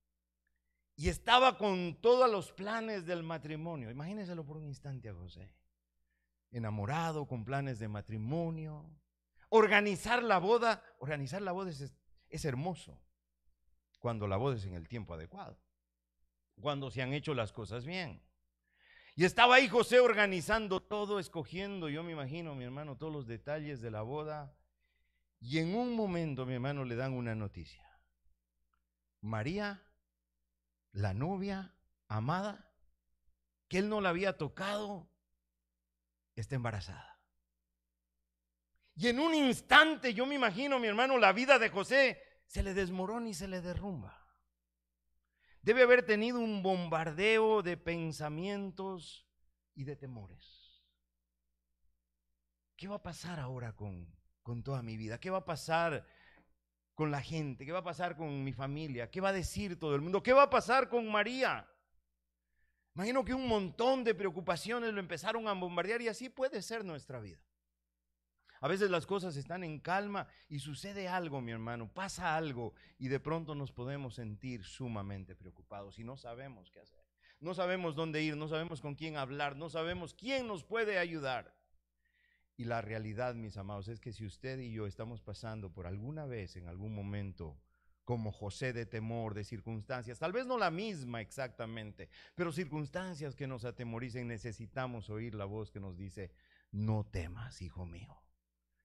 Y estaba con todos los planes del matrimonio. Imagínenselo por un instante a José. Enamorado, con planes de matrimonio. Organizar la boda, organizar la boda es, es hermoso. Cuando la boda es en el tiempo adecuado, cuando se han hecho las cosas bien. Y estaba ahí José organizando todo, escogiendo, yo me imagino, mi hermano, todos los detalles de la boda. Y en un momento, mi hermano, le dan una noticia. María, la novia amada, que él no la había tocado, está embarazada. Y en un instante, yo me imagino, mi hermano, la vida de José se le desmorona y se le derrumba. Debe haber tenido un bombardeo de pensamientos y de temores. ¿Qué va a pasar ahora con, con toda mi vida? ¿Qué va a pasar con la gente? ¿Qué va a pasar con mi familia? ¿Qué va a decir todo el mundo? ¿Qué va a pasar con María? Imagino que un montón de preocupaciones lo empezaron a bombardear y así puede ser nuestra vida. A veces las cosas están en calma y sucede algo, mi hermano, pasa algo y de pronto nos podemos sentir sumamente preocupados y no sabemos qué hacer. No sabemos dónde ir, no sabemos con quién hablar, no sabemos quién nos puede ayudar. Y la realidad, mis amados, es que si usted y yo estamos pasando por alguna vez, en algún momento, como José, de temor, de circunstancias, tal vez no la misma exactamente, pero circunstancias que nos atemoricen, necesitamos oír la voz que nos dice, no temas, hijo mío.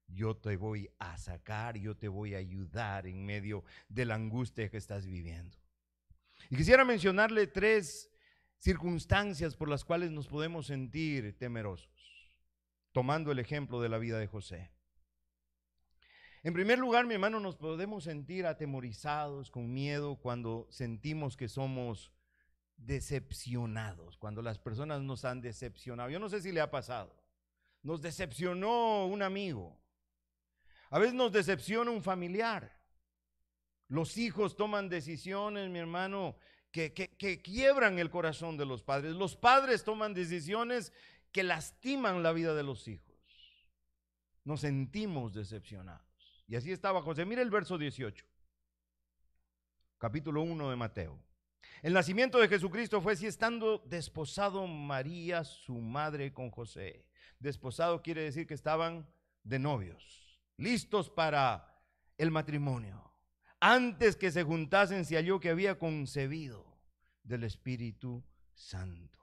yo te voy a sacar, yo te voy a ayudar en medio de la angustia que estás viviendo. Y quisiera mencionarle tres circunstancias por las cuales nos podemos sentir temerosos, tomando el ejemplo de la vida de José. En primer lugar, mi hermano, nos podemos sentir atemorizados, con miedo, cuando sentimos que somos decepcionados, cuando las personas nos han decepcionado. Yo no sé si le ha pasado. Nos decepcionó un amigo. A veces nos decepciona un familiar. Los hijos toman decisiones, mi hermano, que, que, que quiebran el corazón de los padres. Los padres toman decisiones que lastiman la vida de los hijos. Nos sentimos decepcionados. Y así estaba José. Mire el verso dieciocho, capítulo uno de Mateo. El nacimiento de Jesucristo fue así, estando desposado María, su madre, con José. Desposado quiere decir que estaban de novios, listos para el matrimonio. Antes que se juntasen, se halló que había concebido del Espíritu Santo.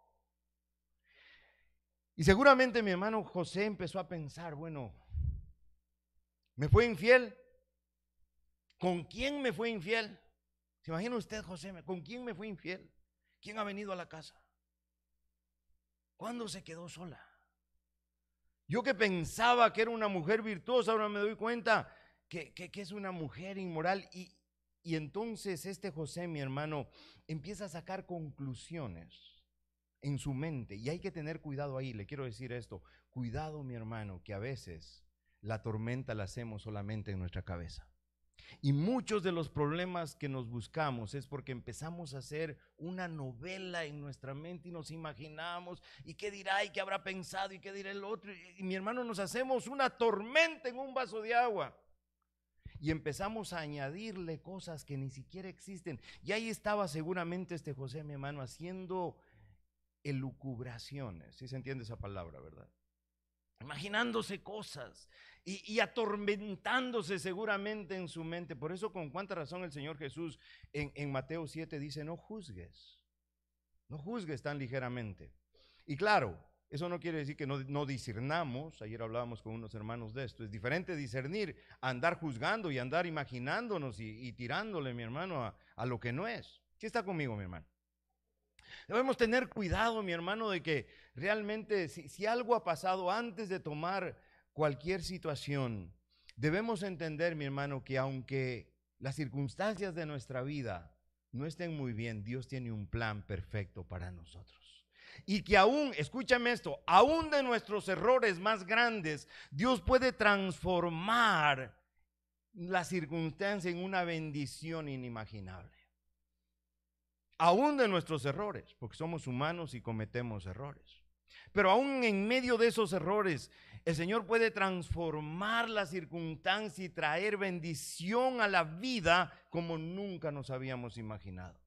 Y seguramente mi hermano José empezó a pensar, bueno, ¿me fue infiel? ¿Con quién me fue infiel? ¿Se imagina usted, José, con quién me fue infiel? ¿Quién ha venido a la casa? ¿Cuándo se quedó sola? Yo que pensaba que era una mujer virtuosa, ahora me doy cuenta que, que, que es una mujer inmoral. Y, y entonces este José, mi hermano, empieza a sacar conclusiones en su mente. Y hay que tener cuidado ahí, le quiero decir esto. Cuidado, mi hermano, que a veces la tormenta la hacemos solamente en nuestra cabeza. Y muchos de los problemas que nos buscamos es porque empezamos a hacer una novela en nuestra mente y nos imaginamos, y qué dirá, y qué habrá pensado, y qué dirá el otro. Y, y mi hermano, nos hacemos una tormenta en un vaso de agua y empezamos a añadirle cosas que ni siquiera existen. Y ahí estaba seguramente este José, mi hermano, haciendo elucubraciones, si se entiende esa palabra, ¿verdad? Imaginándose cosas y, y atormentándose seguramente en su mente. Por eso, con cuánta razón el Señor Jesús en, en Mateo siete dice: no juzgues, no juzgues tan ligeramente. Y claro, eso no quiere decir que no, no discernamos. Ayer hablábamos con unos hermanos de esto. Es diferente discernir a andar juzgando y andar imaginándonos y, y tirándole, mi hermano, a, a lo que no es. ¿Sí está conmigo, mi hermano? Debemos tener cuidado, mi hermano, de que realmente si, si algo ha pasado antes de tomar cualquier situación, debemos entender, mi hermano, que aunque las circunstancias de nuestra vida no estén muy bien, Dios tiene un plan perfecto para nosotros. Y que aún, escúchame esto, aún de nuestros errores más grandes, Dios puede transformar la circunstancia en una bendición inimaginable. Aún de nuestros errores, porque somos humanos y cometemos errores. Pero aún en medio de esos errores, el Señor puede transformar la circunstancia y traer bendición a la vida como nunca nos habíamos imaginado.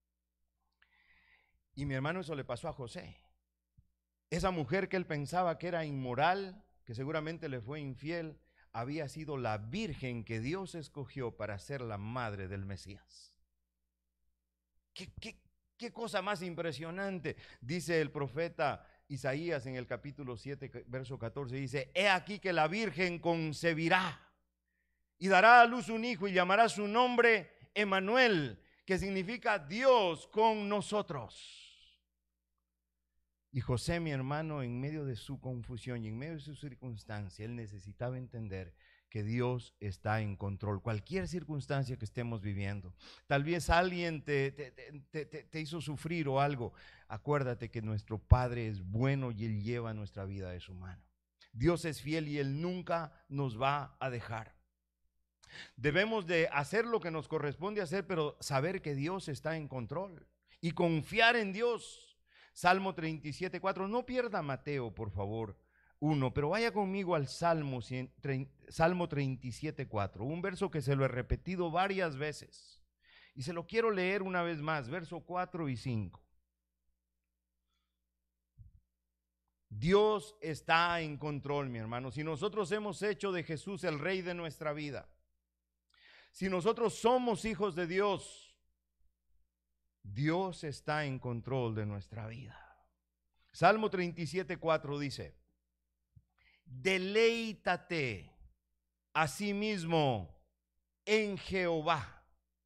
Y mi hermano, eso le pasó a José. Esa mujer que él pensaba que era inmoral, que seguramente le fue infiel, había sido la virgen que Dios escogió para ser la madre del Mesías. ¿Qué, qué, qué cosa más impresionante? Dice el profeta Isaías en el capítulo siete, verso catorce, dice: he aquí que la virgen concebirá y dará a luz un hijo y llamará su nombre Emmanuel, que significa Dios con nosotros. Y José, mi hermano, en medio de su confusión y en medio de su circunstancia, él necesitaba entender que Dios está en control. Cualquier circunstancia que estemos viviendo, tal vez alguien te, te, te, te, te hizo sufrir o algo, acuérdate que nuestro Padre es bueno y Él lleva nuestra vida de su mano. Dios es fiel y Él nunca nos va a dejar. Debemos de hacer lo que nos corresponde hacer, pero saber que Dios está en control y confiar en Dios. Salmo treinta y siete, cuatro, no pierda Mateo, por favor, uno, pero vaya conmigo al Salmo, Salmo treinta y siete, cuatro, un verso que se lo he repetido varias veces y se lo quiero leer una vez más, verso cuatro y cinco. Dios está en control, mi hermano. Si nosotros hemos hecho de Jesús el Rey de nuestra vida, si nosotros somos hijos de Dios, Dios está en control de nuestra vida. Salmo treinta y siete, cuatro dice: deleítate asimismo en Jehová,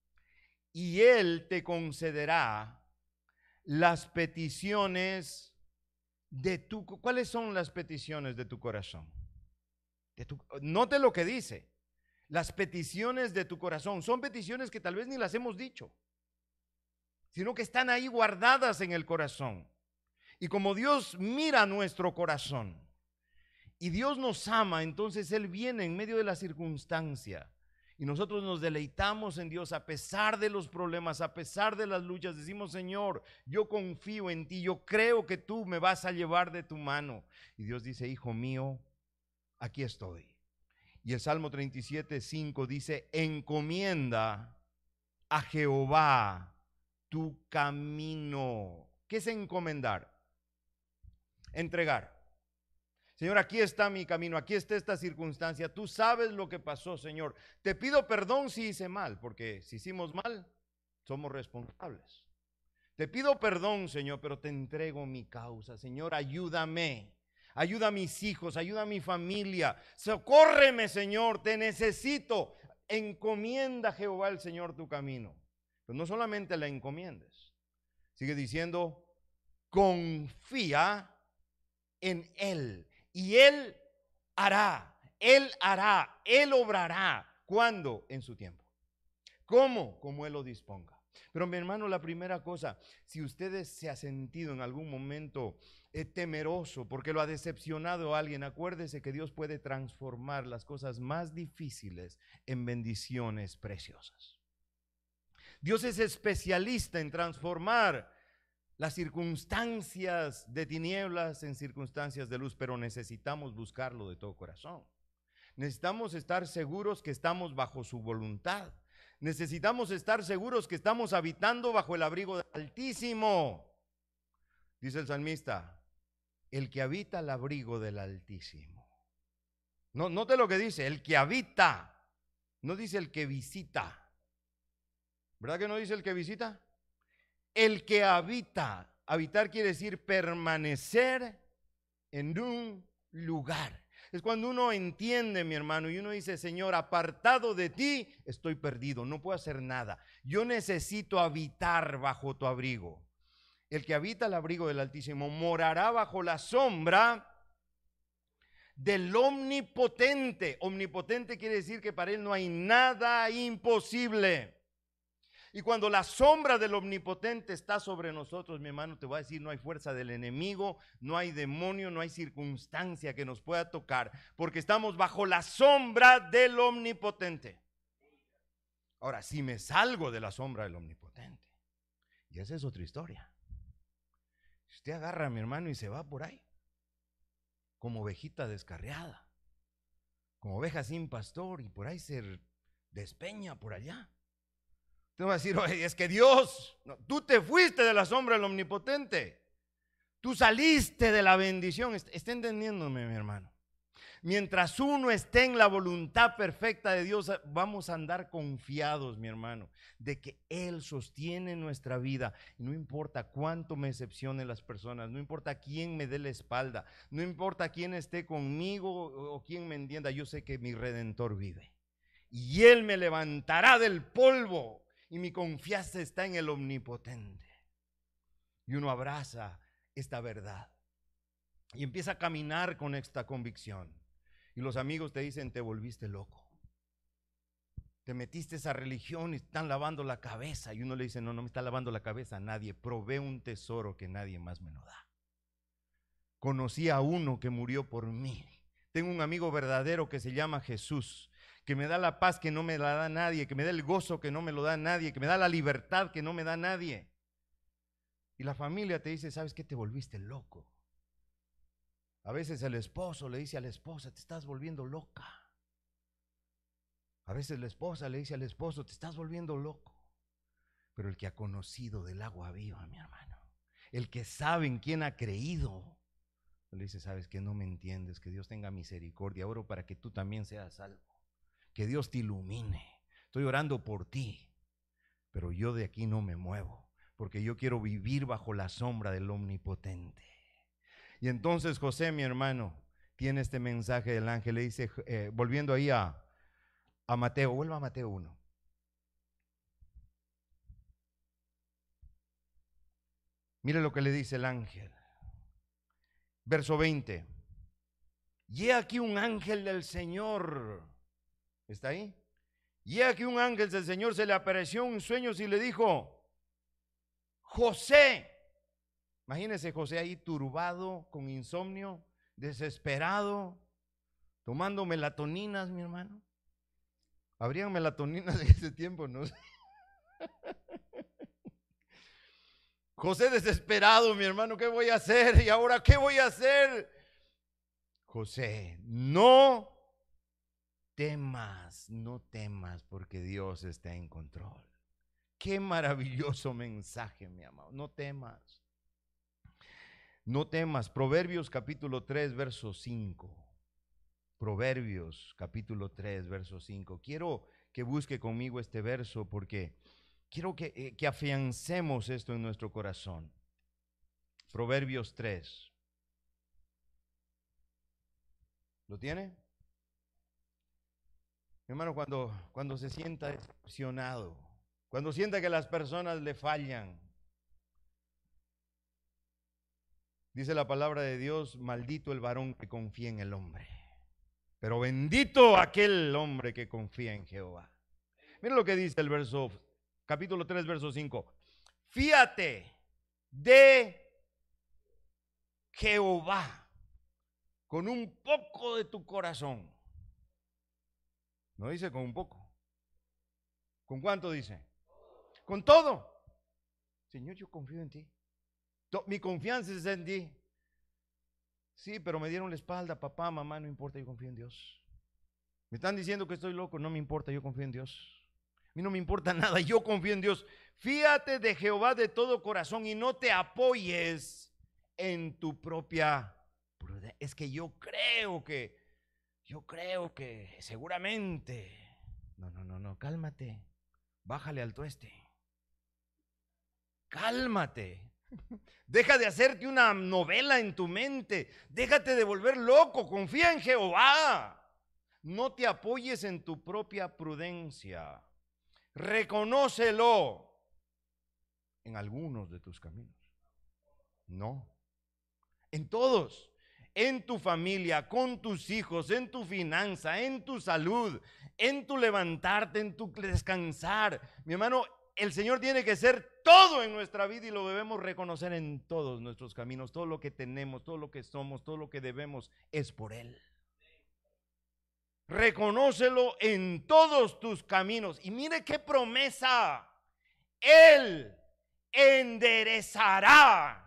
y Él te concederá las peticiones de tu... ¿Cuáles son las peticiones de tu corazón? De tu, note lo que dice. Las peticiones de tu corazón son peticiones que tal vez ni las hemos dicho, sino que están ahí guardadas en el corazón. Y como Dios mira nuestro corazón y Dios nos ama, entonces Él viene en medio de la circunstancia y nosotros nos deleitamos en Dios a pesar de los problemas, a pesar de las luchas. Decimos: Señor, yo confío en ti, yo creo que tú me vas a llevar de tu mano. Y Dios dice: hijo mío, aquí estoy. Y el Salmo treinta y siete, cinco dice: encomienda a Jehová tu camino. ¿Qué es encomendar? Entregar. Señor, aquí está mi camino, aquí está esta circunstancia, tú sabes lo que pasó, Señor. Te pido perdón si hice mal, porque si hicimos mal, somos responsables. Te pido perdón, Señor, pero te entrego mi causa. Señor, ayúdame, ayuda a mis hijos, ayuda a mi familia. Socórreme, Señor, te necesito. Encomienda a Jehová el Señor tu camino. Pero no solamente la encomiendes, sigue diciendo: confía en Él. Y Él hará, Él hará, Él obrará. ¿Cuándo? En su tiempo. ¿Cómo? Como Él lo disponga. Pero mi hermano, la primera cosa, si usted se ha sentido en algún momento eh, temeroso porque lo ha decepcionado a alguien, acuérdese que Dios puede transformar las cosas más difíciles en bendiciones preciosas. Dios es especialista en transformar las circunstancias de tinieblas en circunstancias de luz, pero necesitamos buscarlo de todo corazón. Necesitamos estar seguros que estamos bajo su voluntad. Necesitamos estar seguros que estamos habitando bajo el abrigo del Altísimo. Dice el salmista: el que habita el abrigo del Altísimo. No, note lo que dice: el que habita, no dice el que visita. ¿Verdad que no dice el que visita? El que habita. Habitar quiere decir permanecer en un lugar. Es cuando uno entiende, mi hermano, y uno dice: Señor, apartado de ti estoy perdido, no puedo hacer nada. Yo necesito habitar bajo tu abrigo. El que habita el abrigo del Altísimo morará bajo la sombra del Omnipotente. Omnipotente quiere decir que para Él no hay nada imposible. Y cuando la sombra del Omnipotente está sobre nosotros, mi hermano, te voy a decir: no hay fuerza del enemigo, no hay demonio, no hay circunstancia que nos pueda tocar, porque estamos bajo la sombra del Omnipotente. Ahora, si me salgo de la sombra del Omnipotente, y esa es otra historia. Si usted agarra a mi hermano y se va por ahí, como ovejita descarriada, como oveja sin pastor, y por ahí se despeña por allá, te va a decir: oye, es que Dios, no, tú te fuiste de la sombra del Omnipotente. Tú saliste de la bendición. Está entendiéndome, mi hermano. Mientras uno esté en la voluntad perfecta de Dios, vamos a andar confiados, mi hermano, de que Él sostiene nuestra vida. Y no importa cuánto me decepcionen las personas, no importa quién me dé la espalda, no importa quién esté conmigo o quién me entienda, yo sé que mi Redentor vive. Y Él me levantará del polvo. Y mi confianza está en el Omnipotente. Y uno abraza esta verdad y empieza a caminar con esta convicción. Y los amigos te dicen: te volviste loco, te metiste a esa religión y están lavando la cabeza. Y uno le dice: no, no me está lavando la cabeza nadie. Probé un tesoro que nadie más me lo da. Conocí a uno que murió por mí. Tengo un amigo verdadero que se llama Jesús, que me da la paz que no me la da nadie, que me da el gozo que no me lo da nadie, que me da la libertad que no me da nadie. Y la familia te dice: ¿sabes qué? Te volviste loco. A veces el esposo le dice a la esposa: te estás volviendo loca. A veces la esposa le dice al esposo: te estás volviendo loco. Pero el que ha conocido del agua viva, mi hermano, el que sabe en quién ha creído, le dice: ¿sabes qué? No me entiendes, que Dios tenga misericordia. Oro para que tú también seas salvo, que Dios te ilumine. Estoy orando por ti, pero yo de aquí no me muevo, porque yo quiero vivir bajo la sombra del Omnipotente. Y entonces José, mi hermano, tiene este mensaje del ángel. Le dice, eh, volviendo ahí a, a Mateo, vuelva a Mateo uno. Mire lo que le dice el ángel. Verso veinte. Y he aquí un ángel del Señor. ¿Está ahí? Y he aquí un ángel del Señor se le apareció en sueños y le dijo, José. Imagínese José ahí turbado, con insomnio, desesperado, tomando melatoninas, mi hermano. ¿Habrían melatoninas en ese tiempo? No sé. José desesperado, mi hermano, ¿qué voy a hacer? ¿Y ahora qué voy a hacer? José, no temas, no temas, porque Dios está en control. Qué maravilloso mensaje, mi amado. No temas. No temas. Proverbios capítulo tres, verso cinco. Proverbios capítulo tres, verso cinco. Quiero que busque conmigo este verso porque quiero que, eh, que afiancemos esto en nuestro corazón. Proverbios tres. ¿Lo tiene? Mi hermano, cuando, cuando se sienta decepcionado, cuando sienta que las personas le fallan, dice la palabra de Dios, maldito el varón que confía en el hombre, pero bendito aquel hombre que confía en Jehová. Mira lo que dice el verso, capítulo tres, verso cinco. Fíate de Jehová con un poco de tu corazón. No dice con un poco. ¿Con cuánto dice? Con todo. Señor, yo confío en ti. Mi confianza es en ti. Sí, pero me dieron la espalda, papá, mamá, no importa, yo confío en Dios. Me están diciendo que estoy loco, no me importa, yo confío en Dios. A mí no me importa nada, yo confío en Dios. Fíate de Jehová de todo corazón y no te apoyes en tu propia prudencia. Es que yo creo que, yo creo que seguramente. No, no, no, no, cálmate. Bájale al tueste. Cálmate. Deja de hacerte una novela en tu mente. Déjate de volver loco. Confía en Jehová. No te apoyes en tu propia prudencia. Reconócelo en algunos de tus caminos. No. En todos. En tu familia, con tus hijos, en tu finanza, en tu salud, en tu levantarte, en tu descansar. Mi hermano, el Señor tiene que ser todo en nuestra vida y lo debemos reconocer en todos nuestros caminos. Todo lo que tenemos, todo lo que somos, todo lo que debemos es por Él. Reconócelo en todos tus caminos. Y mire qué promesa. Él enderezará.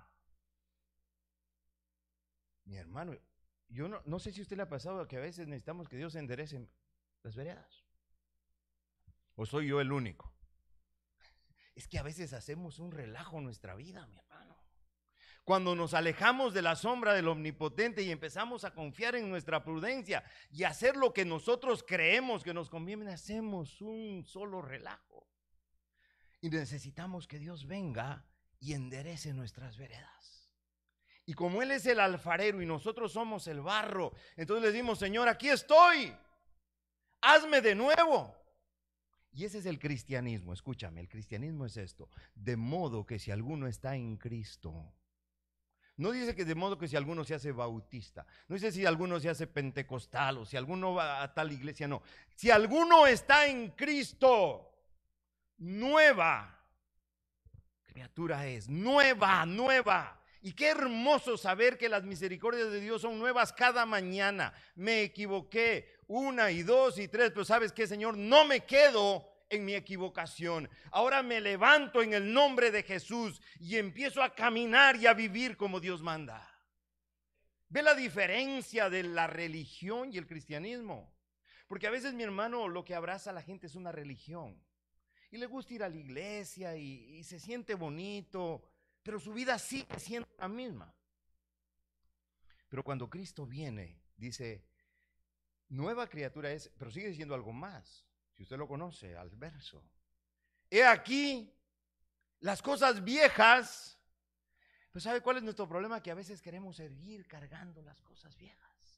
Mi hermano, yo no, no sé si a usted le ha pasado que a veces necesitamos que Dios enderece las veredas. ¿O soy yo el único? Es que a veces hacemos un relajo en nuestra vida, mi hermano. Cuando nos alejamos de la sombra del Omnipotente y empezamos a confiar en nuestra prudencia y hacer lo que nosotros creemos que nos conviene, hacemos un solo relajo. Y necesitamos que Dios venga y enderece nuestras veredas. Y como Él es el alfarero y nosotros somos el barro, entonces le decimos, Señor, aquí estoy, hazme de nuevo. Y ese es el cristianismo. Escúchame, el cristianismo es esto: de modo que si alguno está en Cristo. No dice que de modo que si alguno se hace bautista, no dice si alguno se hace pentecostal o si alguno va a tal iglesia, no. Si alguno está en Cristo, nueva criatura es, nueva, nueva. Y qué hermoso saber que las misericordias de Dios son nuevas cada mañana. Me equivoqué una y dos y tres, pero ¿sabes qué, Señor? No me quedo en mi equivocación. Ahora me levanto en el nombre de Jesús y empiezo a caminar y a vivir como Dios manda. ¿Ve la diferencia de la religión y el cristianismo? Porque a veces, mi hermano, lo que abraza a la gente es una religión. Y le gusta ir a la iglesia y, y se siente bonito, pero su vida sigue siendo la misma. Pero cuando Cristo viene, dice, nueva criatura es, pero sigue siendo algo más. Si usted lo conoce, al verso. He aquí las cosas viejas. Pues ¿sabe cuál es nuestro problema? Que a veces queremos seguir cargando las cosas viejas.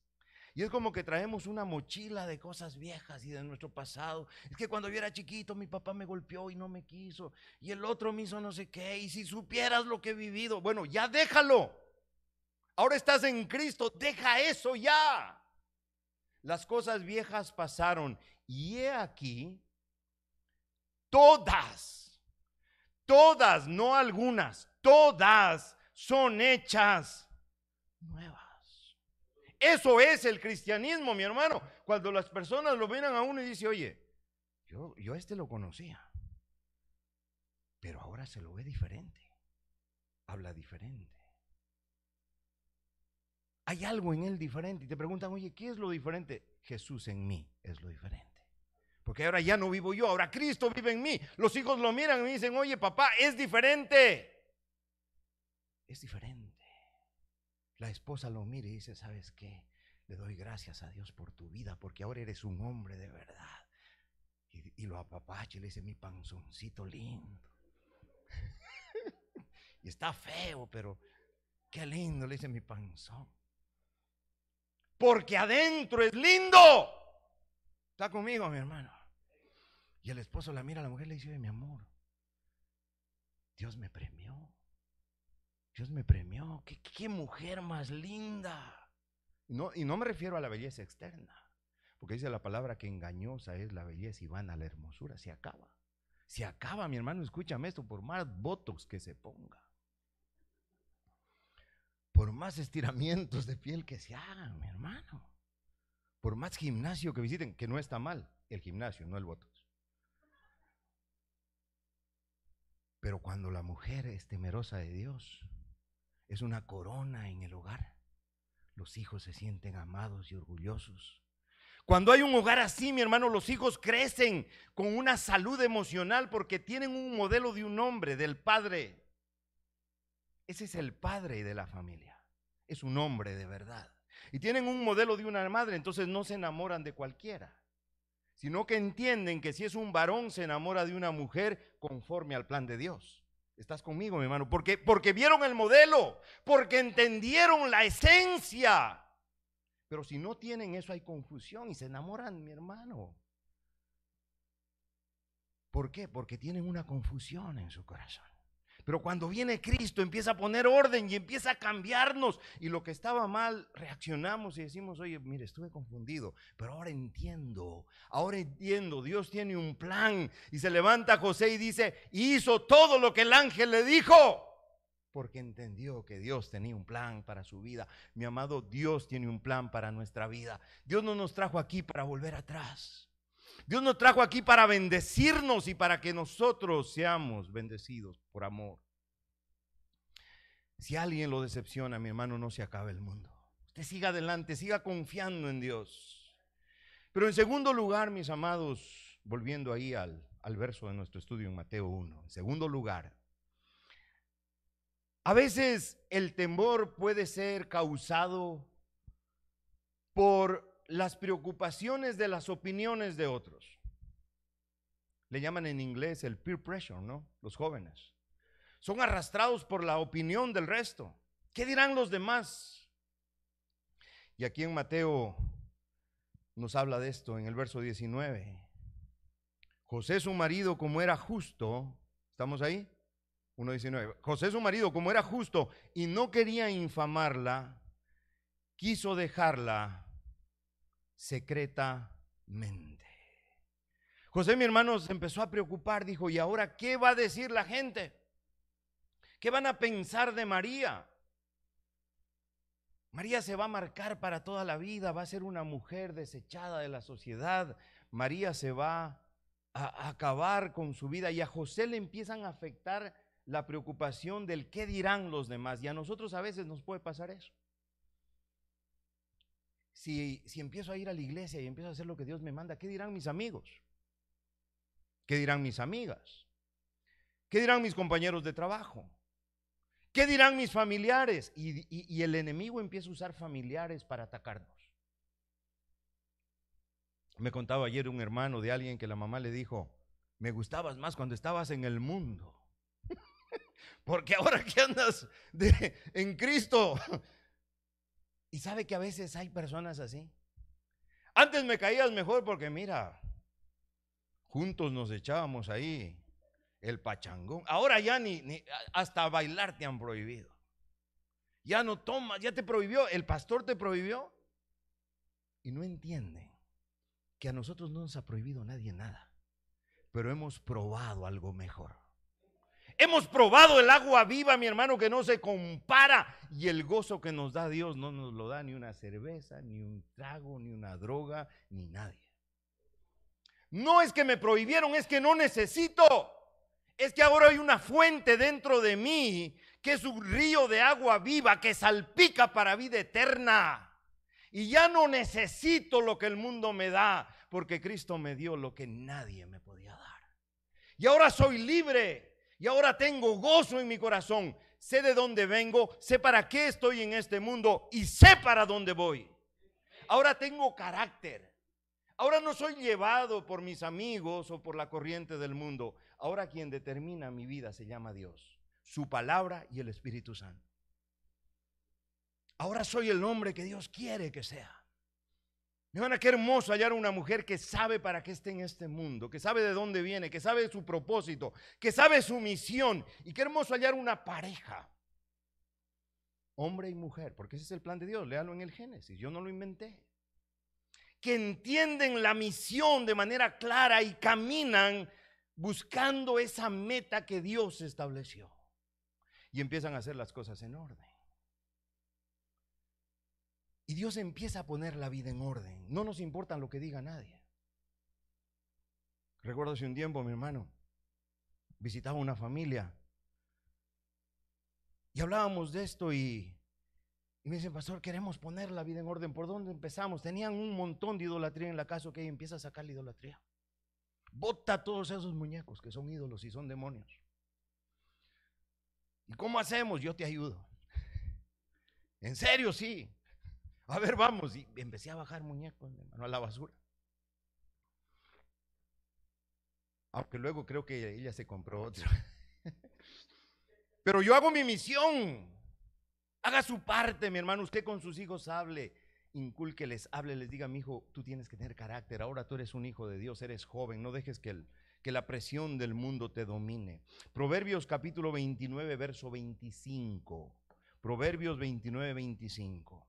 Y es como que traemos una mochila de cosas viejas y de nuestro pasado. Es que cuando yo era chiquito mi papá me golpeó y no me quiso. Y el otro me hizo no sé qué. Y si supieras lo que he vivido. Bueno, ya déjalo. Ahora estás en Cristo. Deja eso ya. Las cosas viejas pasaron. Y he aquí, todas, todas, no algunas, todas son hechas nuevas. Eso es el cristianismo, mi hermano. Cuando las personas lo miran a uno y dicen, oye, yo, yo a este lo conocía, pero ahora se lo ve diferente, habla diferente. Hay algo en él diferente y te preguntan, oye, ¿qué es lo diferente? Jesús en mí es lo diferente. Porque ahora ya no vivo yo, ahora Cristo vive en mí. Los hijos lo miran y me dicen, oye, papá, es diferente. Es diferente. La esposa lo mira y dice, ¿sabes qué? Le doy gracias a Dios por tu vida, porque ahora eres un hombre de verdad. Y, y lo apapacha y le dice, mi panzoncito lindo. Y está feo, pero qué lindo, le dice mi panzón. Porque adentro es lindo. ¿Está conmigo, mi hermano? Y el esposo la mira a la mujer y le dice, oye, mi amor, Dios me premió. Dios me premió. ¿Qué, qué mujer más linda? No, y no me refiero a la belleza externa, porque dice la palabra que engañosa es la belleza y vana la hermosura. Se acaba. Se acaba, mi hermano, escúchame esto, por más botox que se ponga, por más estiramientos de piel que se hagan, mi hermano, por más gimnasio que visiten, que no está mal el gimnasio, no el botox. Pero cuando la mujer es temerosa de Dios, es una corona en el hogar. Los hijos se sienten amados y orgullosos. Cuando hay un hogar así, mi hermano, los hijos crecen con una salud emocional porque tienen un modelo de un hombre, del padre. Ese es el padre de la familia. Es un hombre de verdad. Y tienen un modelo de una madre, entonces no se enamoran de cualquiera, sino que entienden que si es un varón se enamora de una mujer conforme al plan de Dios. ¿Estás conmigo, mi hermano? Porque, porque vieron el modelo, porque entendieron la esencia. Pero si no tienen eso hay confusión y se enamoran, mi hermano. ¿Por qué? Porque tienen una confusión en su corazón. Pero cuando viene Cristo empieza a poner orden y empieza a cambiarnos. Y lo que estaba mal, reaccionamos y decimos, oye, mire, estuve confundido, pero ahora entiendo, ahora entiendo, Dios tiene un plan. Y se levanta José y dice, hizo todo lo que el ángel le dijo, porque entendió que Dios tenía un plan para su vida. Mi amado, Dios tiene un plan para nuestra vida. Dios no nos trajo aquí para volver atrás. Dios nos trajo aquí para bendecirnos y para que nosotros seamos bendecidos por amor. Si alguien lo decepciona, mi hermano, no se acaba el mundo. Usted siga adelante, siga confiando en Dios. Pero en segundo lugar, mis amados, volviendo ahí al, al verso de nuestro estudio en Mateo uno. En segundo lugar, a veces el temor puede ser causado por las preocupaciones de las opiniones de otros. Le llaman en inglés el peer pressure, ¿no? Los jóvenes son arrastrados por la opinión del resto. ¿Qué dirán los demás? Y aquí en Mateo nos habla de esto en el verso diecinueve. José su marido, como era justo, ¿estamos ahí? uno diecinueve. José su marido, como era justo y no quería infamarla, quiso dejarla secretamente. José, mi hermano, se empezó a preocupar, dijo, ¿y ahora qué va a decir la gente? ¿Qué van a pensar de María? María se va a marcar para toda la vida, va a ser una mujer desechada de la sociedad. María se va a, a acabar con su vida y a José le empiezan a afectar la preocupación del qué dirán los demás. Y a nosotros a veces nos puede pasar eso. Si, si empiezo a ir a la iglesia y empiezo a hacer lo que Dios me manda, ¿qué dirán mis amigos? ¿Qué dirán mis amigas? ¿Qué dirán mis compañeros de trabajo? ¿Qué dirán mis familiares? Y, y, y el enemigo empieza a usar familiares para atacarnos. Me contaba ayer un hermano de alguien que la mamá le dijo, me gustabas más cuando estabas en el mundo. Porque ahora que andas de, en Cristo. Y sabe que a veces hay personas así, Antes me caías mejor porque mira, juntos nos echábamos ahí el pachangón. Ahora ya ni, ni hasta bailar te han prohibido. Ya no tomas, ya te prohibió, el pastor te prohibió. Y no entienden que a nosotros no nos ha prohibido nadie nada, pero hemos probado algo mejor. Hemos probado el agua viva, mi hermano, que no se compara, y el gozo que nos da Dios no nos lo da ni una cerveza, ni un trago, ni una droga, ni nadie. No es que me prohibieron, es que no necesito. Es que ahora hay una fuente dentro de mí que es un río de agua viva que salpica para vida eterna. Y ya no necesito lo que el mundo me da, porque Cristo me dio lo que nadie me podía dar. Y ahora soy libre, y ahora tengo gozo en mi corazón. Sé de dónde vengo, sé para qué estoy en este mundo y sé para dónde voy. Ahora tengo carácter. Ahora no soy llevado por mis amigos o por la corriente del mundo. Ahora quien determina mi vida se llama Dios, su palabra y el Espíritu Santo. Ahora soy el hombre que Dios quiere que sea. Mi hermana, qué hermoso hallar una mujer que sabe para qué está en este mundo, que sabe de dónde viene, que sabe su propósito, que sabe su misión. Y qué hermoso hallar una pareja, hombre y mujer, porque ese es el plan de Dios. Léalo en el Génesis, yo no lo inventé. Que entienden la misión de manera clara y caminan buscando esa meta que Dios estableció. Y empiezan a hacer las cosas en orden. Y Dios empieza a poner la vida en orden. No nos importa lo que diga nadie. Recuerdo hace un tiempo, mi hermano, visitaba una familia y hablábamos de esto y, y me dicen, pastor, queremos poner la vida en orden. ¿Por dónde empezamos? Tenían un montón de idolatría en la casa. Ok, empieza a sacar la idolatría. Bota todos esos muñecos que son ídolos y son demonios. ¿Y cómo hacemos? Yo te ayudo. En serio, sí. A ver, vamos. Y empecé a bajar muñecos, hermano, a la basura. Aunque luego creo que ella se compró otro. Pero yo hago mi misión. Haga su parte, mi hermano. Usted con sus hijos hable, incúlqueles, hable, les diga, mi hijo, tú tienes que tener carácter. Ahora tú eres un hijo de Dios, eres joven. No dejes que, el, que la presión del mundo te domine. Proverbios capítulo veintinueve, verso veinticinco. Proverbios veintinueve, veinticinco.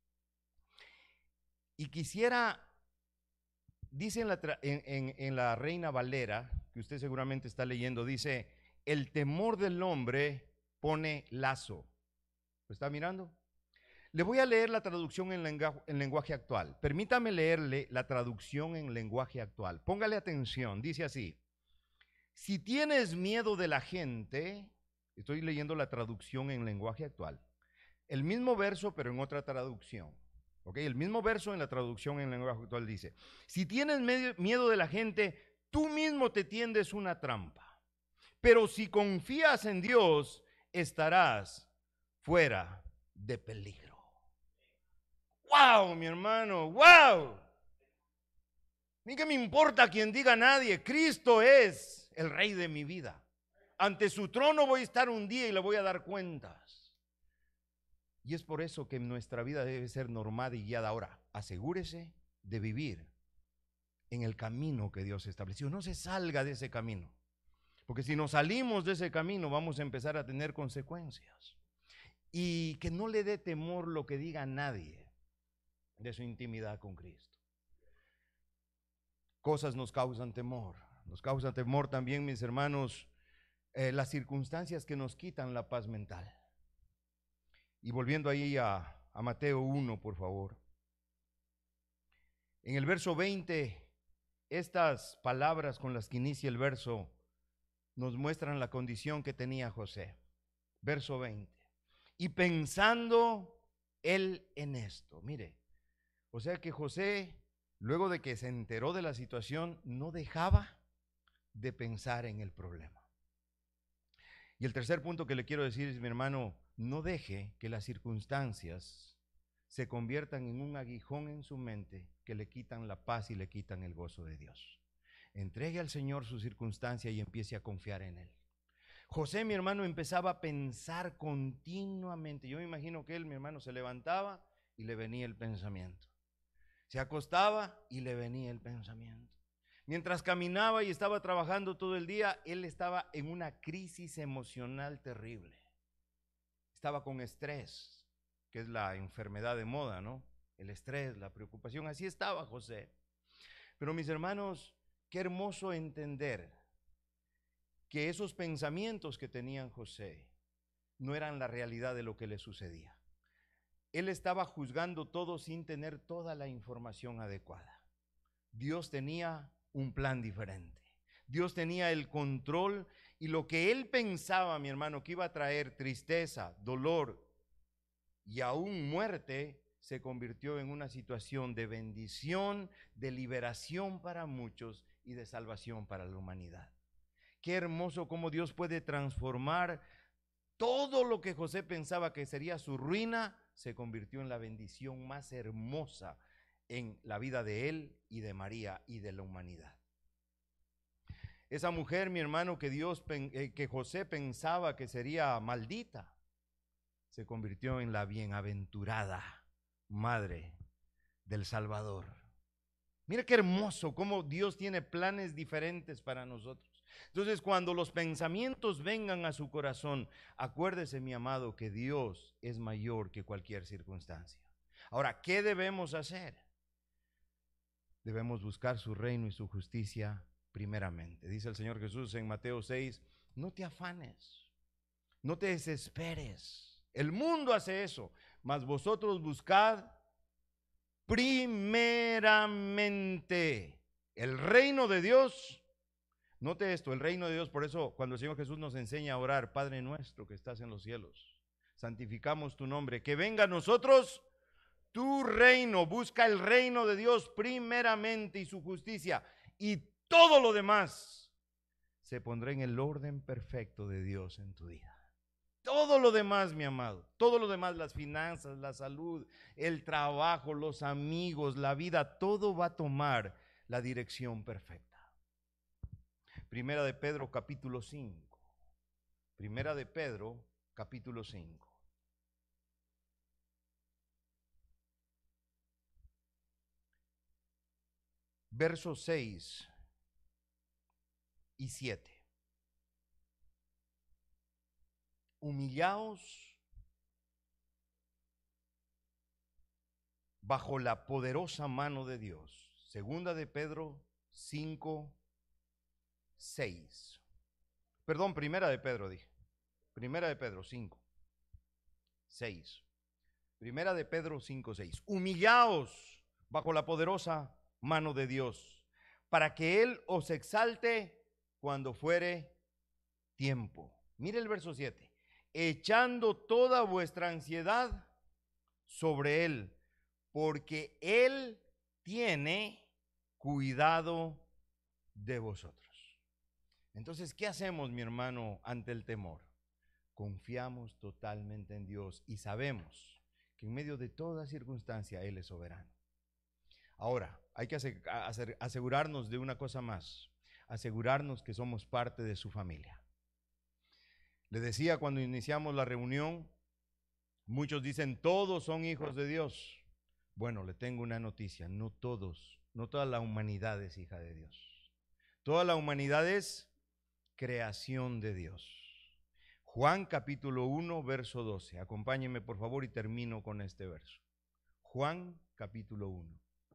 Y quisiera, dice en la, en, en, en la Reina Valera, que usted seguramente está leyendo, dice, el temor del hombre pone lazo. ¿Lo está mirando? Le voy a leer la traducción en lenguaje, en lenguaje actual. Permítame leerle la traducción en lenguaje actual. Póngale atención, dice así. Si tienes miedo de la gente, estoy leyendo la traducción en lenguaje actual. El mismo verso, pero en otra traducción. Okay, el mismo verso en la traducción en lenguaje actual dice, si tienes medio, miedo de la gente, tú mismo te tiendes una trampa, pero si confías en Dios, estarás fuera de peligro. ¡Wow, mi hermano! ¡Wow! Ni que me importa quien diga nadie, Cristo es el Rey de mi vida. Ante su trono voy a estar un día y le voy a dar cuentas. Y es por eso que nuestra vida debe ser normada y guiada. Ahora, asegúrese de vivir en el camino que Dios estableció. No se salga de ese camino, porque si nos salimos de ese camino vamos a empezar a tener consecuencias. Y que no le dé temor lo que diga nadie de su intimidad con Cristo. Cosas nos causan temor. Nos causa temor también, mis hermanos, eh, las circunstancias que nos quitan la paz mental. Y volviendo ahí a, a Mateo uno, por favor. En el verso veinte, estas palabras con las que inicia el verso nos muestran la condición que tenía José. Verso veinte. Y pensando él en esto, mire, o sea que José, luego de que se enteró de la situación, no dejaba de pensar en el problema. Y el tercer punto que le quiero decir es, mi hermano, no deje que las circunstancias se conviertan en un aguijón en su mente que le quitan la paz y le quitan el gozo de Dios. Entregue al Señor su circunstancia y empiece a confiar en Él. José, mi hermano, empezaba a pensar continuamente. Yo me imagino que él, mi hermano, se levantaba y le venía el pensamiento. Se acostaba y le venía el pensamiento. Mientras caminaba y estaba trabajando todo el día, él estaba en una crisis emocional terrible. Estaba con estrés, que es la enfermedad de moda, ¿no? El estrés, la preocupación, así estaba José. Pero mis hermanos, qué hermoso entender que esos pensamientos que tenían José no eran la realidad de lo que le sucedía. Él estaba juzgando todo sin tener toda la información adecuada. Dios tenía un plan diferente. Dios tenía el control y lo que él pensaba, mi hermano, que iba a traer tristeza, dolor y aún muerte, se convirtió en una situación de bendición, de liberación para muchos y de salvación para la humanidad. Qué hermoso cómo Dios puede transformar todo lo que José pensaba que sería su ruina, se convirtió en la bendición más hermosa en la vida de él y de María y de la humanidad. Esa mujer, mi hermano, que Dios, que José pensaba que sería maldita, se convirtió en la bienaventurada madre del Salvador. Mira qué hermoso cómo Dios tiene planes diferentes para nosotros. Entonces, cuando los pensamientos vengan a su corazón, acuérdese, mi amado, que Dios es mayor que cualquier circunstancia. Ahora, ¿qué debemos hacer? Debemos buscar su reino y su justicia primeramente. Dice el Señor Jesús en Mateo seis, no te afanes, no te desesperes. El mundo hace eso, mas vosotros buscad primeramente el reino de Dios. Note esto, el reino de Dios. Por eso cuando el Señor Jesús nos enseña a orar, Padre nuestro que estás en los cielos, santificamos tu nombre, que venga a nosotros tu reino. Busca el reino de Dios primeramente y su justicia, y todo lo demás se pondrá en el orden perfecto de Dios en tu vida. Todo lo demás, mi amado, todo lo demás, las finanzas, la salud, el trabajo, los amigos, la vida, todo va a tomar la dirección perfecta. Primera de Pedro capítulo cinco. Primera de Pedro capítulo cinco. Versos seis y siete. Humillaos bajo la poderosa mano de Dios. Segunda de Pedro cinco, seis. Perdón, primera de Pedro dije. Primera de Pedro cinco, seis. Primera de Pedro cinco, seis. Humillaos bajo la poderosa mano de Dios, para que Él os exalte cuando fuere tiempo. Mire el verso siete. Echando toda vuestra ansiedad sobre Él, porque Él tiene cuidado de vosotros. Entonces, ¿qué hacemos, mi hermano, ante el temor? Confiamos totalmente en Dios y sabemos que en medio de toda circunstancia Él es soberano. Ahora, hay que asegurarnos de una cosa más, asegurarnos que somos parte de su familia. Le decía cuando iniciamos la reunión, muchos dicen, todos son hijos de Dios. Bueno, le tengo una noticia, no todos, no toda la humanidad es hija de Dios. Toda la humanidad es creación de Dios. Juan capítulo uno, verso doce. Acompáñenme por favor y termino con este verso. Juan capítulo uno.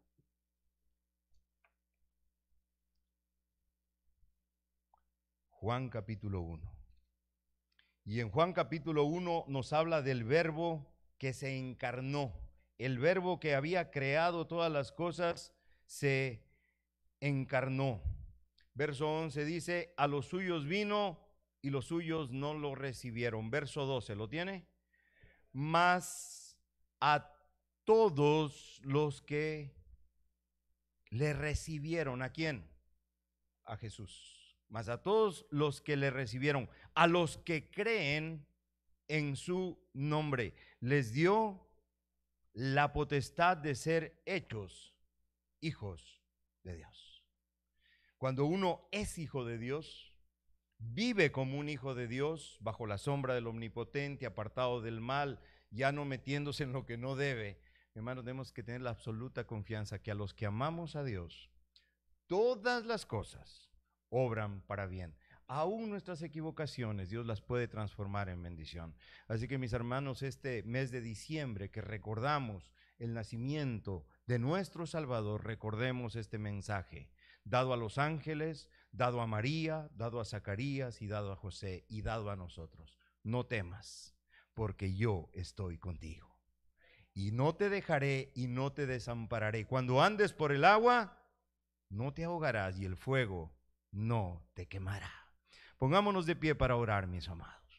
Juan capítulo uno. Y en Juan capítulo uno nos habla del verbo que se encarnó. El verbo que había creado todas las cosas se encarnó. Verso once dice, a los suyos vino y los suyos no lo recibieron. Verso doce, ¿lo tiene? Mas a todos los que le recibieron, ¿a quién? A Jesús. Mas a todos los que le recibieron, a los que creen en su nombre, les dio la potestad de ser hechos hijos de Dios. Cuando uno es hijo de Dios, vive como un hijo de Dios, bajo la sombra del Omnipotente, apartado del mal, ya no metiéndose en lo que no debe, Hermanos, tenemos que tener la absoluta confianza que a los que amamos a Dios, todas las cosas obran para bien. Aún nuestras equivocaciones, Dios las puede transformar en bendición. Así que mis hermanos, este mes de diciembre que recordamos el nacimiento de nuestro Salvador, recordemos este mensaje, dado a los ángeles, dado a María, dado a Zacarías y dado a José y dado a nosotros. No temas, porque yo estoy contigo. Y no te dejaré y no te desampararé. Cuando andes por el agua, no te ahogarás y el fuego no te quemará. Pongámonos de pie para orar, mis amados.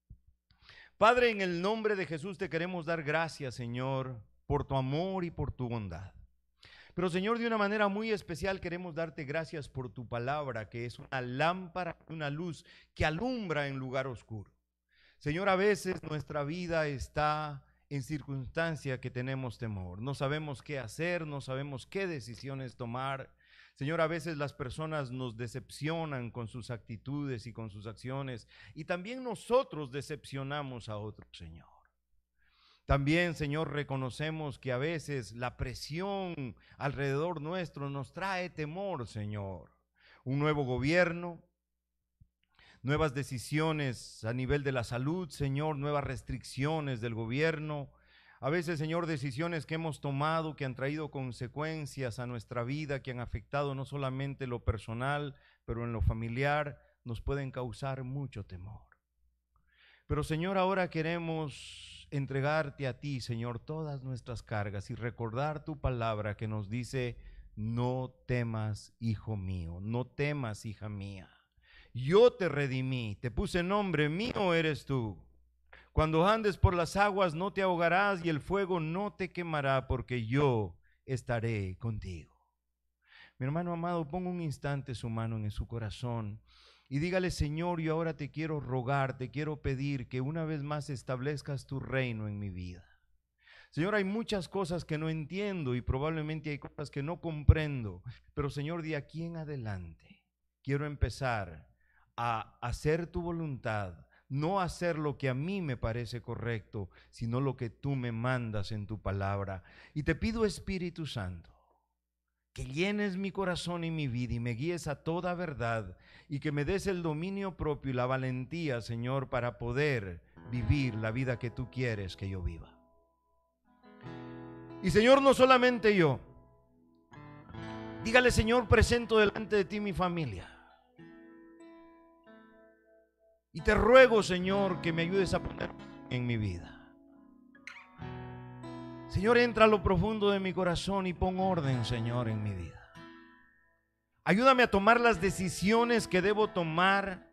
Padre, en el nombre de Jesús te queremos dar gracias, Señor, por tu amor y por tu bondad. Pero, Señor, de una manera muy especial queremos darte gracias por tu palabra, que es una lámpara, una luz que alumbra en lugar oscuro. Señor, a veces nuestra vida está en circunstancia que tenemos temor. No sabemos qué hacer, no sabemos qué decisiones tomar. Señor, a veces las personas nos decepcionan con sus actitudes y con sus acciones, y también nosotros decepcionamos a otros, Señor. También, Señor, reconocemos que a veces la presión alrededor nuestro nos trae temor, Señor. Un nuevo gobierno, nuevas decisiones a nivel de la salud, Señor, nuevas restricciones del gobierno. A veces, Señor, decisiones que hemos tomado que han traído consecuencias a nuestra vida, que han afectado no solamente lo personal, pero en lo familiar, nos pueden causar mucho temor. Pero, Señor, ahora queremos entregarte a ti, Señor, todas nuestras cargas y recordar tu palabra que nos dice: no temas, hijo mío, no temas, hija mía. Yo te redimí, te puse nombre, mío eres tú. Cuando andes por las aguas no te ahogarás y el fuego no te quemará, porque yo estaré contigo. Mi hermano amado, ponga un instante su mano en su corazón y dígale: Señor, yo ahora te quiero rogar, te quiero pedir que una vez más establezcas tu reino en mi vida. Señor, hay muchas cosas que no entiendo y probablemente hay cosas que no comprendo, pero Señor, de aquí en adelante quiero empezar a hacer tu voluntad, no hacer lo que a mí me parece correcto, sino lo que tú me mandas en tu palabra. Y te pido, Espíritu Santo, que llenes mi corazón y mi vida y me guíes a toda verdad y que me des el dominio propio y la valentía, Señor, para poder vivir la vida que tú quieres que yo viva. Y, Señor, no solamente yo, dígale: Señor, presento delante de ti mi familia. Y te ruego, Señor, que me ayudes a poner en mi vida. Señor, entra a lo profundo de mi corazón y pon orden, Señor, en mi vida. Ayúdame a tomar las decisiones que debo tomar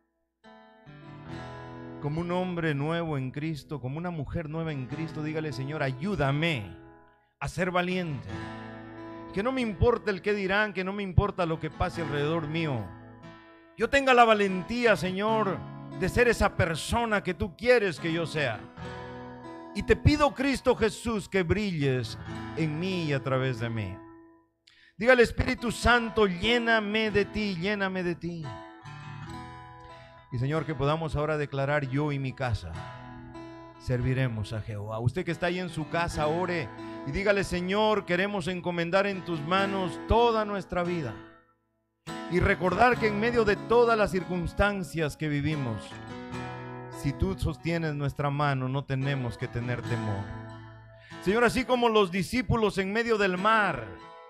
como un hombre nuevo en Cristo, como una mujer nueva en Cristo. Dígale: Señor, ayúdame a ser valiente. Que no me importa el que dirán, que no me importa lo que pase alrededor mío. Yo tenga la valentía, Señor, de ser esa persona que tú quieres que yo sea. Y te pido, Cristo Jesús, que brilles en mí y a través de mí. Dígale: Espíritu Santo, lléname de ti, lléname de ti. Y, Señor, que podamos ahora declarar: yo y mi casa serviremos a Jehová. Usted que está ahí en su casa, ore y dígale: Señor, queremos encomendar en tus manos toda nuestra vida. Y recordar que en medio de todas las circunstancias que vivimos, si tú sostienes nuestra mano, no tenemos que tener temor. Señor, así como los discípulos en medio del mar,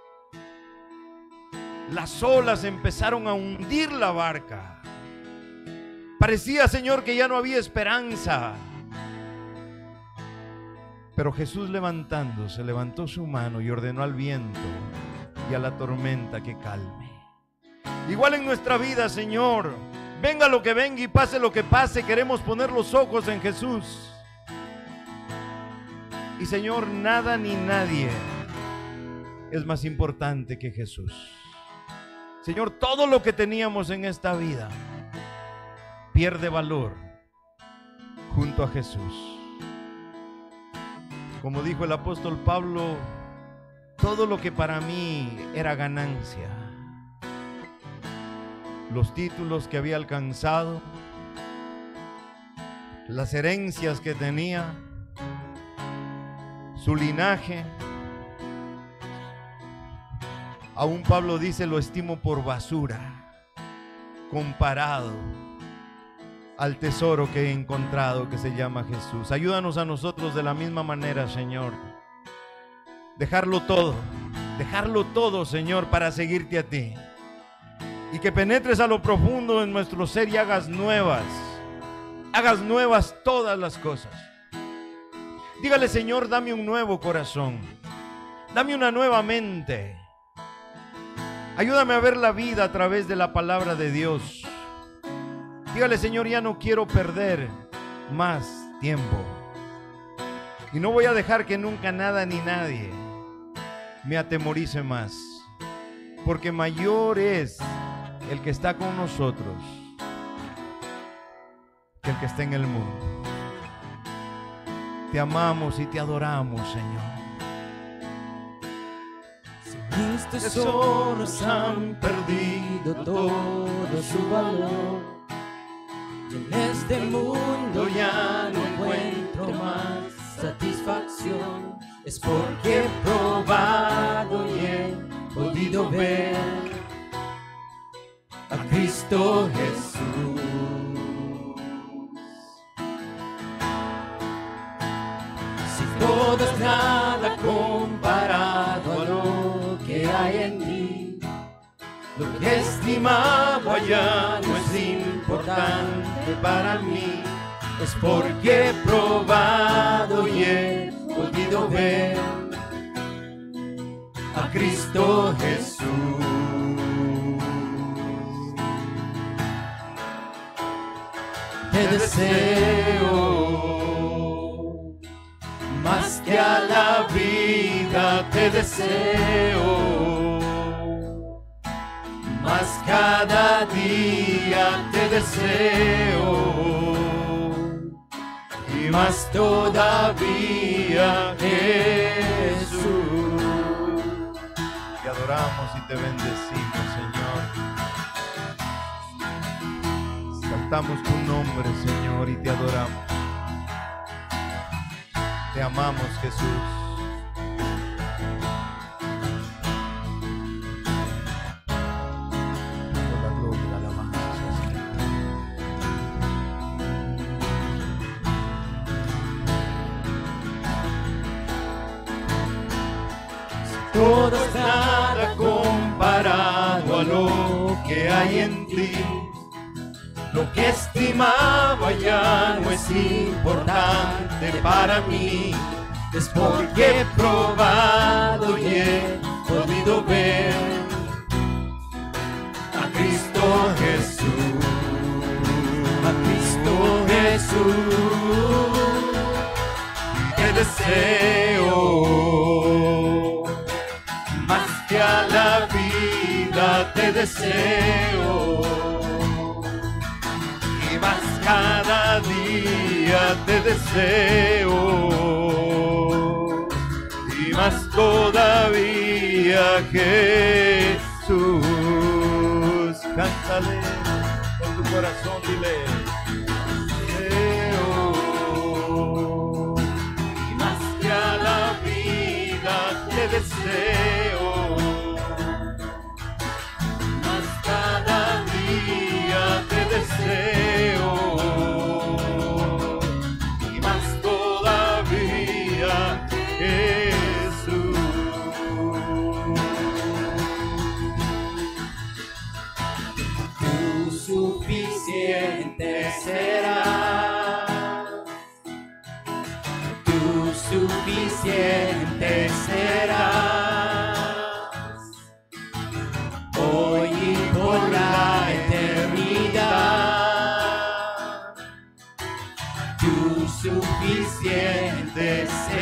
las olas empezaron a hundir la barca. Parecía, Señor, que ya no había esperanza. Pero Jesús, levantándose, levantó su mano y ordenó al viento y a la tormenta que calme. Igual en nuestra vida, Señor, venga lo que venga y pase lo que pase, queremos poner los ojos en Jesús. Y, Señor, nada ni nadie es más importante que Jesús. Señor, todo lo que teníamos en esta vida pierde valor junto a Jesús. Como dijo el apóstol Pablo, todo lo que para mí era ganancia, los títulos que había alcanzado, las herencias que tenía, su linaje, Aún Pablo dice, lo estimo por basura, comparado al tesoro que he encontrado, que se llama Jesús. Ayúdanos a nosotros de la misma manera, Señor. Dejarlo todo, dejarlo todo, Señor, para seguirte a ti. Y que penetres a lo profundo en nuestro ser y hagas nuevas, hagas nuevas todas las cosas. Dígale, Señor, dame un nuevo corazón, dame una nueva mente. Ayúdame a ver la vida a través de la palabra de Dios. Dígale, Señor, ya no quiero perder más tiempo. Y no voy a dejar que nunca nada ni nadie me atemorice más. Porque mayor es el que está con nosotros que el que está en el mundo. Te amamos y te adoramos, Señor. Mis tesoros han perdido todo su valor. Y en este mundo ya no encuentro más satisfacción. Es porque he probado y he podido ver a Cristo Jesús. Si todo es nada comparado a lo que hay en mí, lo que estimaba ya no es importante para mí. Es porque he probado y he podido ver a Cristo Jesús. Te deseo más que a la vida, te deseo más cada día, te deseo y más todavía, Jesús. Te adoramos y te bendecimos, Señor. Exaltamos tu nombre, Señor, y te adoramos. Te amamos, Jesús. Por la gloria y la alabanza, Señor. Todo es nada comparado a lo que hay en ti. Lo que estimaba ya no es importante para mí. Es porque he probado y he podido ver a Cristo Jesús, a Cristo Jesús. Te deseo más que a la vida, te deseo. Más cada día te deseo y más todavía, Jesús. Cántale con tu corazón, dile. Deseo y más que a la vida te deseo. Más cada día te deseo. Y más todavía, Jesús. Tú suficiente serás. Tú suficiente serás. Hoy y por la eternidad. Tú suficiente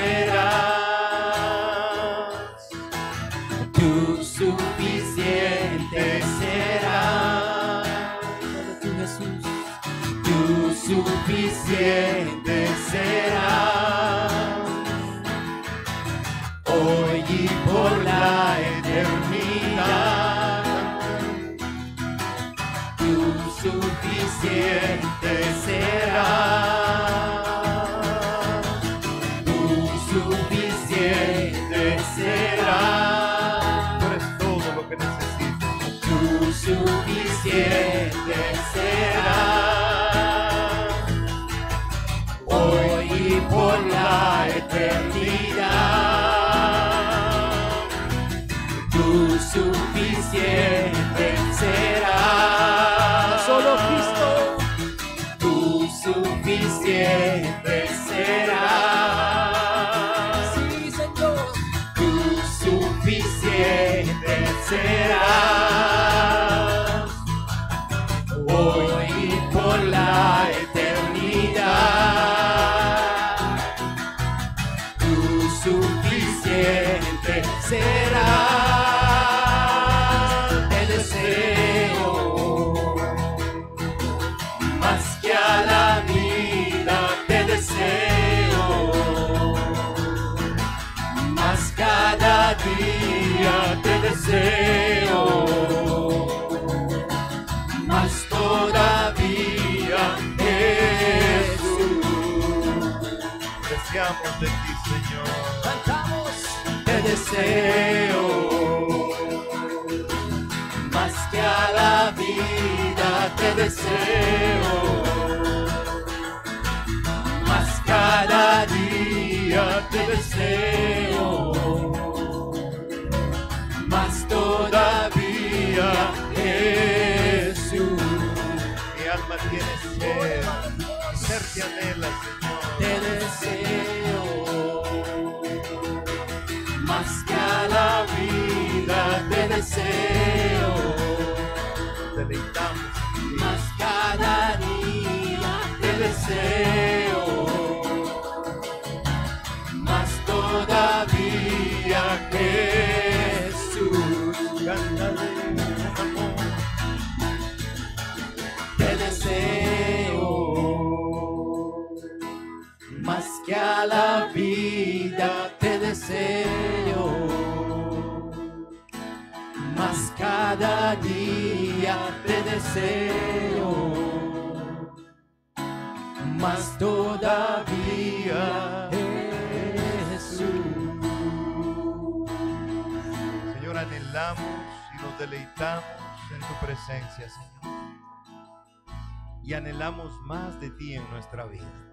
serás. Tú suficiente serás. Tú, Jesús. Tú suficiente serás. Hoy y por la eternidad. Tú suficiente serás. Tú suficiente serás. Tú eres todo lo y por la eternidad. Tu suficiente será. Solo Cristo. Tu suficiente será. Sí, Señor. Tu suficiente será. Hoy y por la eternidad. Tu suficiente será. Te deseo más que a la vida, te deseo más cada día, te deseo más todavía, Jesús. Deseamos de ti, Señor. Cantamos. Te deseo más que a la vida, te deseo más cada día, te deseo más todavía, Jesús. Mi alma tiene sed, ser te anhela, Señor. Te deseo más que a la vida, te deseo Deleitamos en ti. más cada día, te deseo más todavía, Jesús. Cántale con amor. Te deseo más que a la vida, te deseo más cada día, te deseo más todavía, Jesús. Señor, anhelamos y nos deleitamos en tu presencia, Señor. Y anhelamos más de ti en nuestra vida.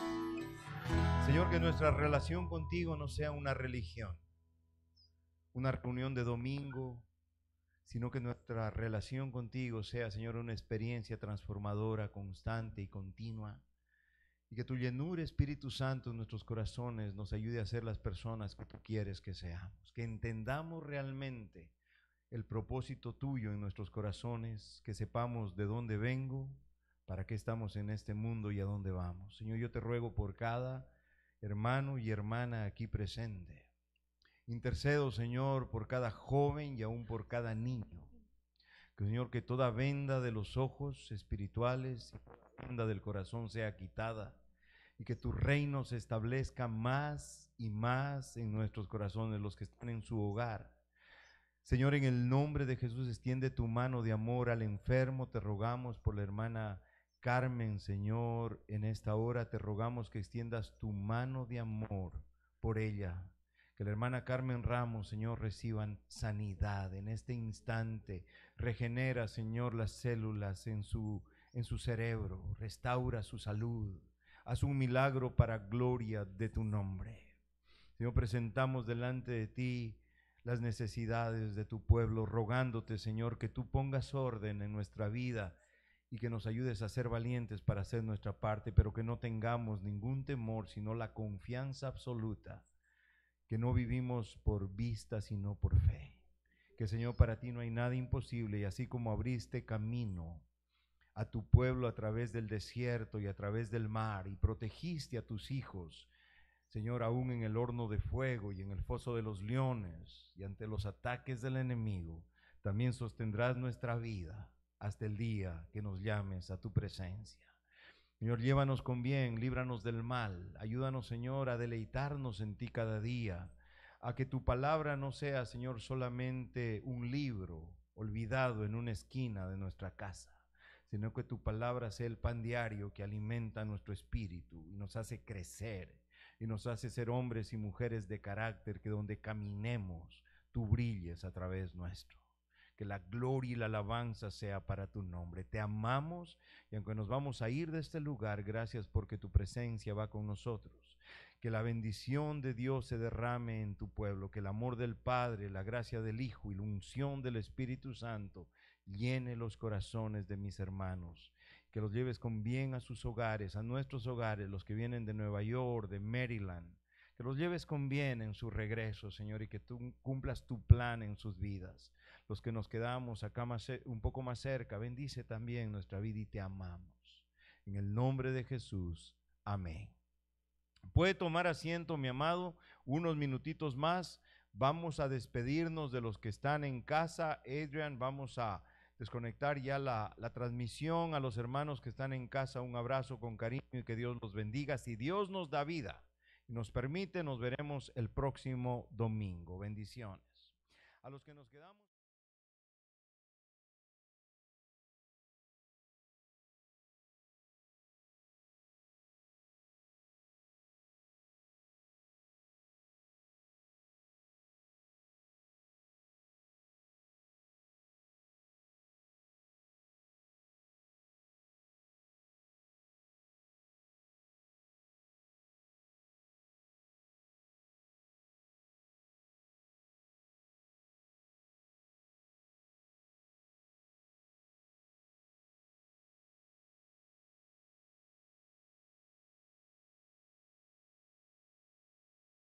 Señor, que nuestra relación contigo no sea una religión, una reunión de domingo, sino que nuestra relación contigo sea, Señor, una experiencia transformadora, constante y continua. Y que tu llenura, Espíritu Santo, en nuestros corazones nos ayude a ser las personas que tú quieres que seamos. Que entendamos realmente el propósito tuyo en nuestros corazones, que sepamos de dónde vengo, para qué estamos en este mundo y a dónde vamos. Señor, yo te ruego por cada hermano y hermana aquí presente. Intercedo, Señor, por cada joven y aún por cada niño. Que, Señor, que toda venda de los ojos espirituales y toda venda del corazón sea quitada y que tu reino se establezca más y más en nuestros corazones, los que están en su hogar. Señor, en el nombre de Jesús, extiende tu mano de amor al enfermo. Te rogamos por la hermana Carmen, Señor, en esta hora te rogamos que extiendas tu mano de amor por ella. Que la hermana Carmen Ramos, Señor, reciban sanidad en este instante. Regenera, Señor, las células en su, en su cerebro. Restaura su salud. Haz un milagro para gloria de tu nombre. Señor, presentamos delante de ti las necesidades de tu pueblo, rogándote, Señor, que tú pongas orden en nuestra vida y que nos ayudes a ser valientes para hacer nuestra parte, pero que no tengamos ningún temor, sino la confianza absoluta, que no vivimos por vista, sino por fe. Que, Señor, para ti no hay nada imposible, y así como abriste camino a tu pueblo a través del desierto y a través del mar, y protegiste a tus hijos, Señor, aún en el horno de fuego y en el foso de los leones y ante los ataques del enemigo, también sostendrás nuestra vida hasta el día que nos llames a tu presencia. Señor, llévanos con bien, líbranos del mal, ayúdanos, Señor, a deleitarnos en ti cada día, a que tu palabra no sea, Señor, solamente un libro olvidado en una esquina de nuestra casa, sino que tu palabra sea el pan diario que alimenta nuestro espíritu y nos hace crecer y nos hace ser hombres y mujeres de carácter, que donde caminemos tú brilles a través nuestro. que la gloria y la alabanza sea para tu nombre. Te amamos y aunque nos vamos a ir de este lugar, gracias porque tu presencia va con nosotros. Que la bendición de Dios se derrame en tu pueblo, que el amor del Padre, la gracia del Hijo y la unción del Espíritu Santo llene los corazones de mis hermanos. Que los lleves con bien a sus hogares, a nuestros hogares, los que vienen de Nueva York, de Maryland. Que los lleves con bien en su regreso, Señor, y que tú cumplas tu plan en sus vidas. Los que nos quedamos acá más, un poco más cerca, bendice también nuestra vida y te amamos. En el nombre de Jesús, amén. Puede tomar asiento, mi amado, unos minutitos más. Vamos a despedirnos de los que están en casa. Adrian, vamos a desconectar ya la, la transmisión. A los hermanos que están en casa, un abrazo con cariño y que Dios los bendiga. Si Dios nos da vida y nos permite, nos veremos el próximo domingo. Bendiciones. A los que nos quedamos.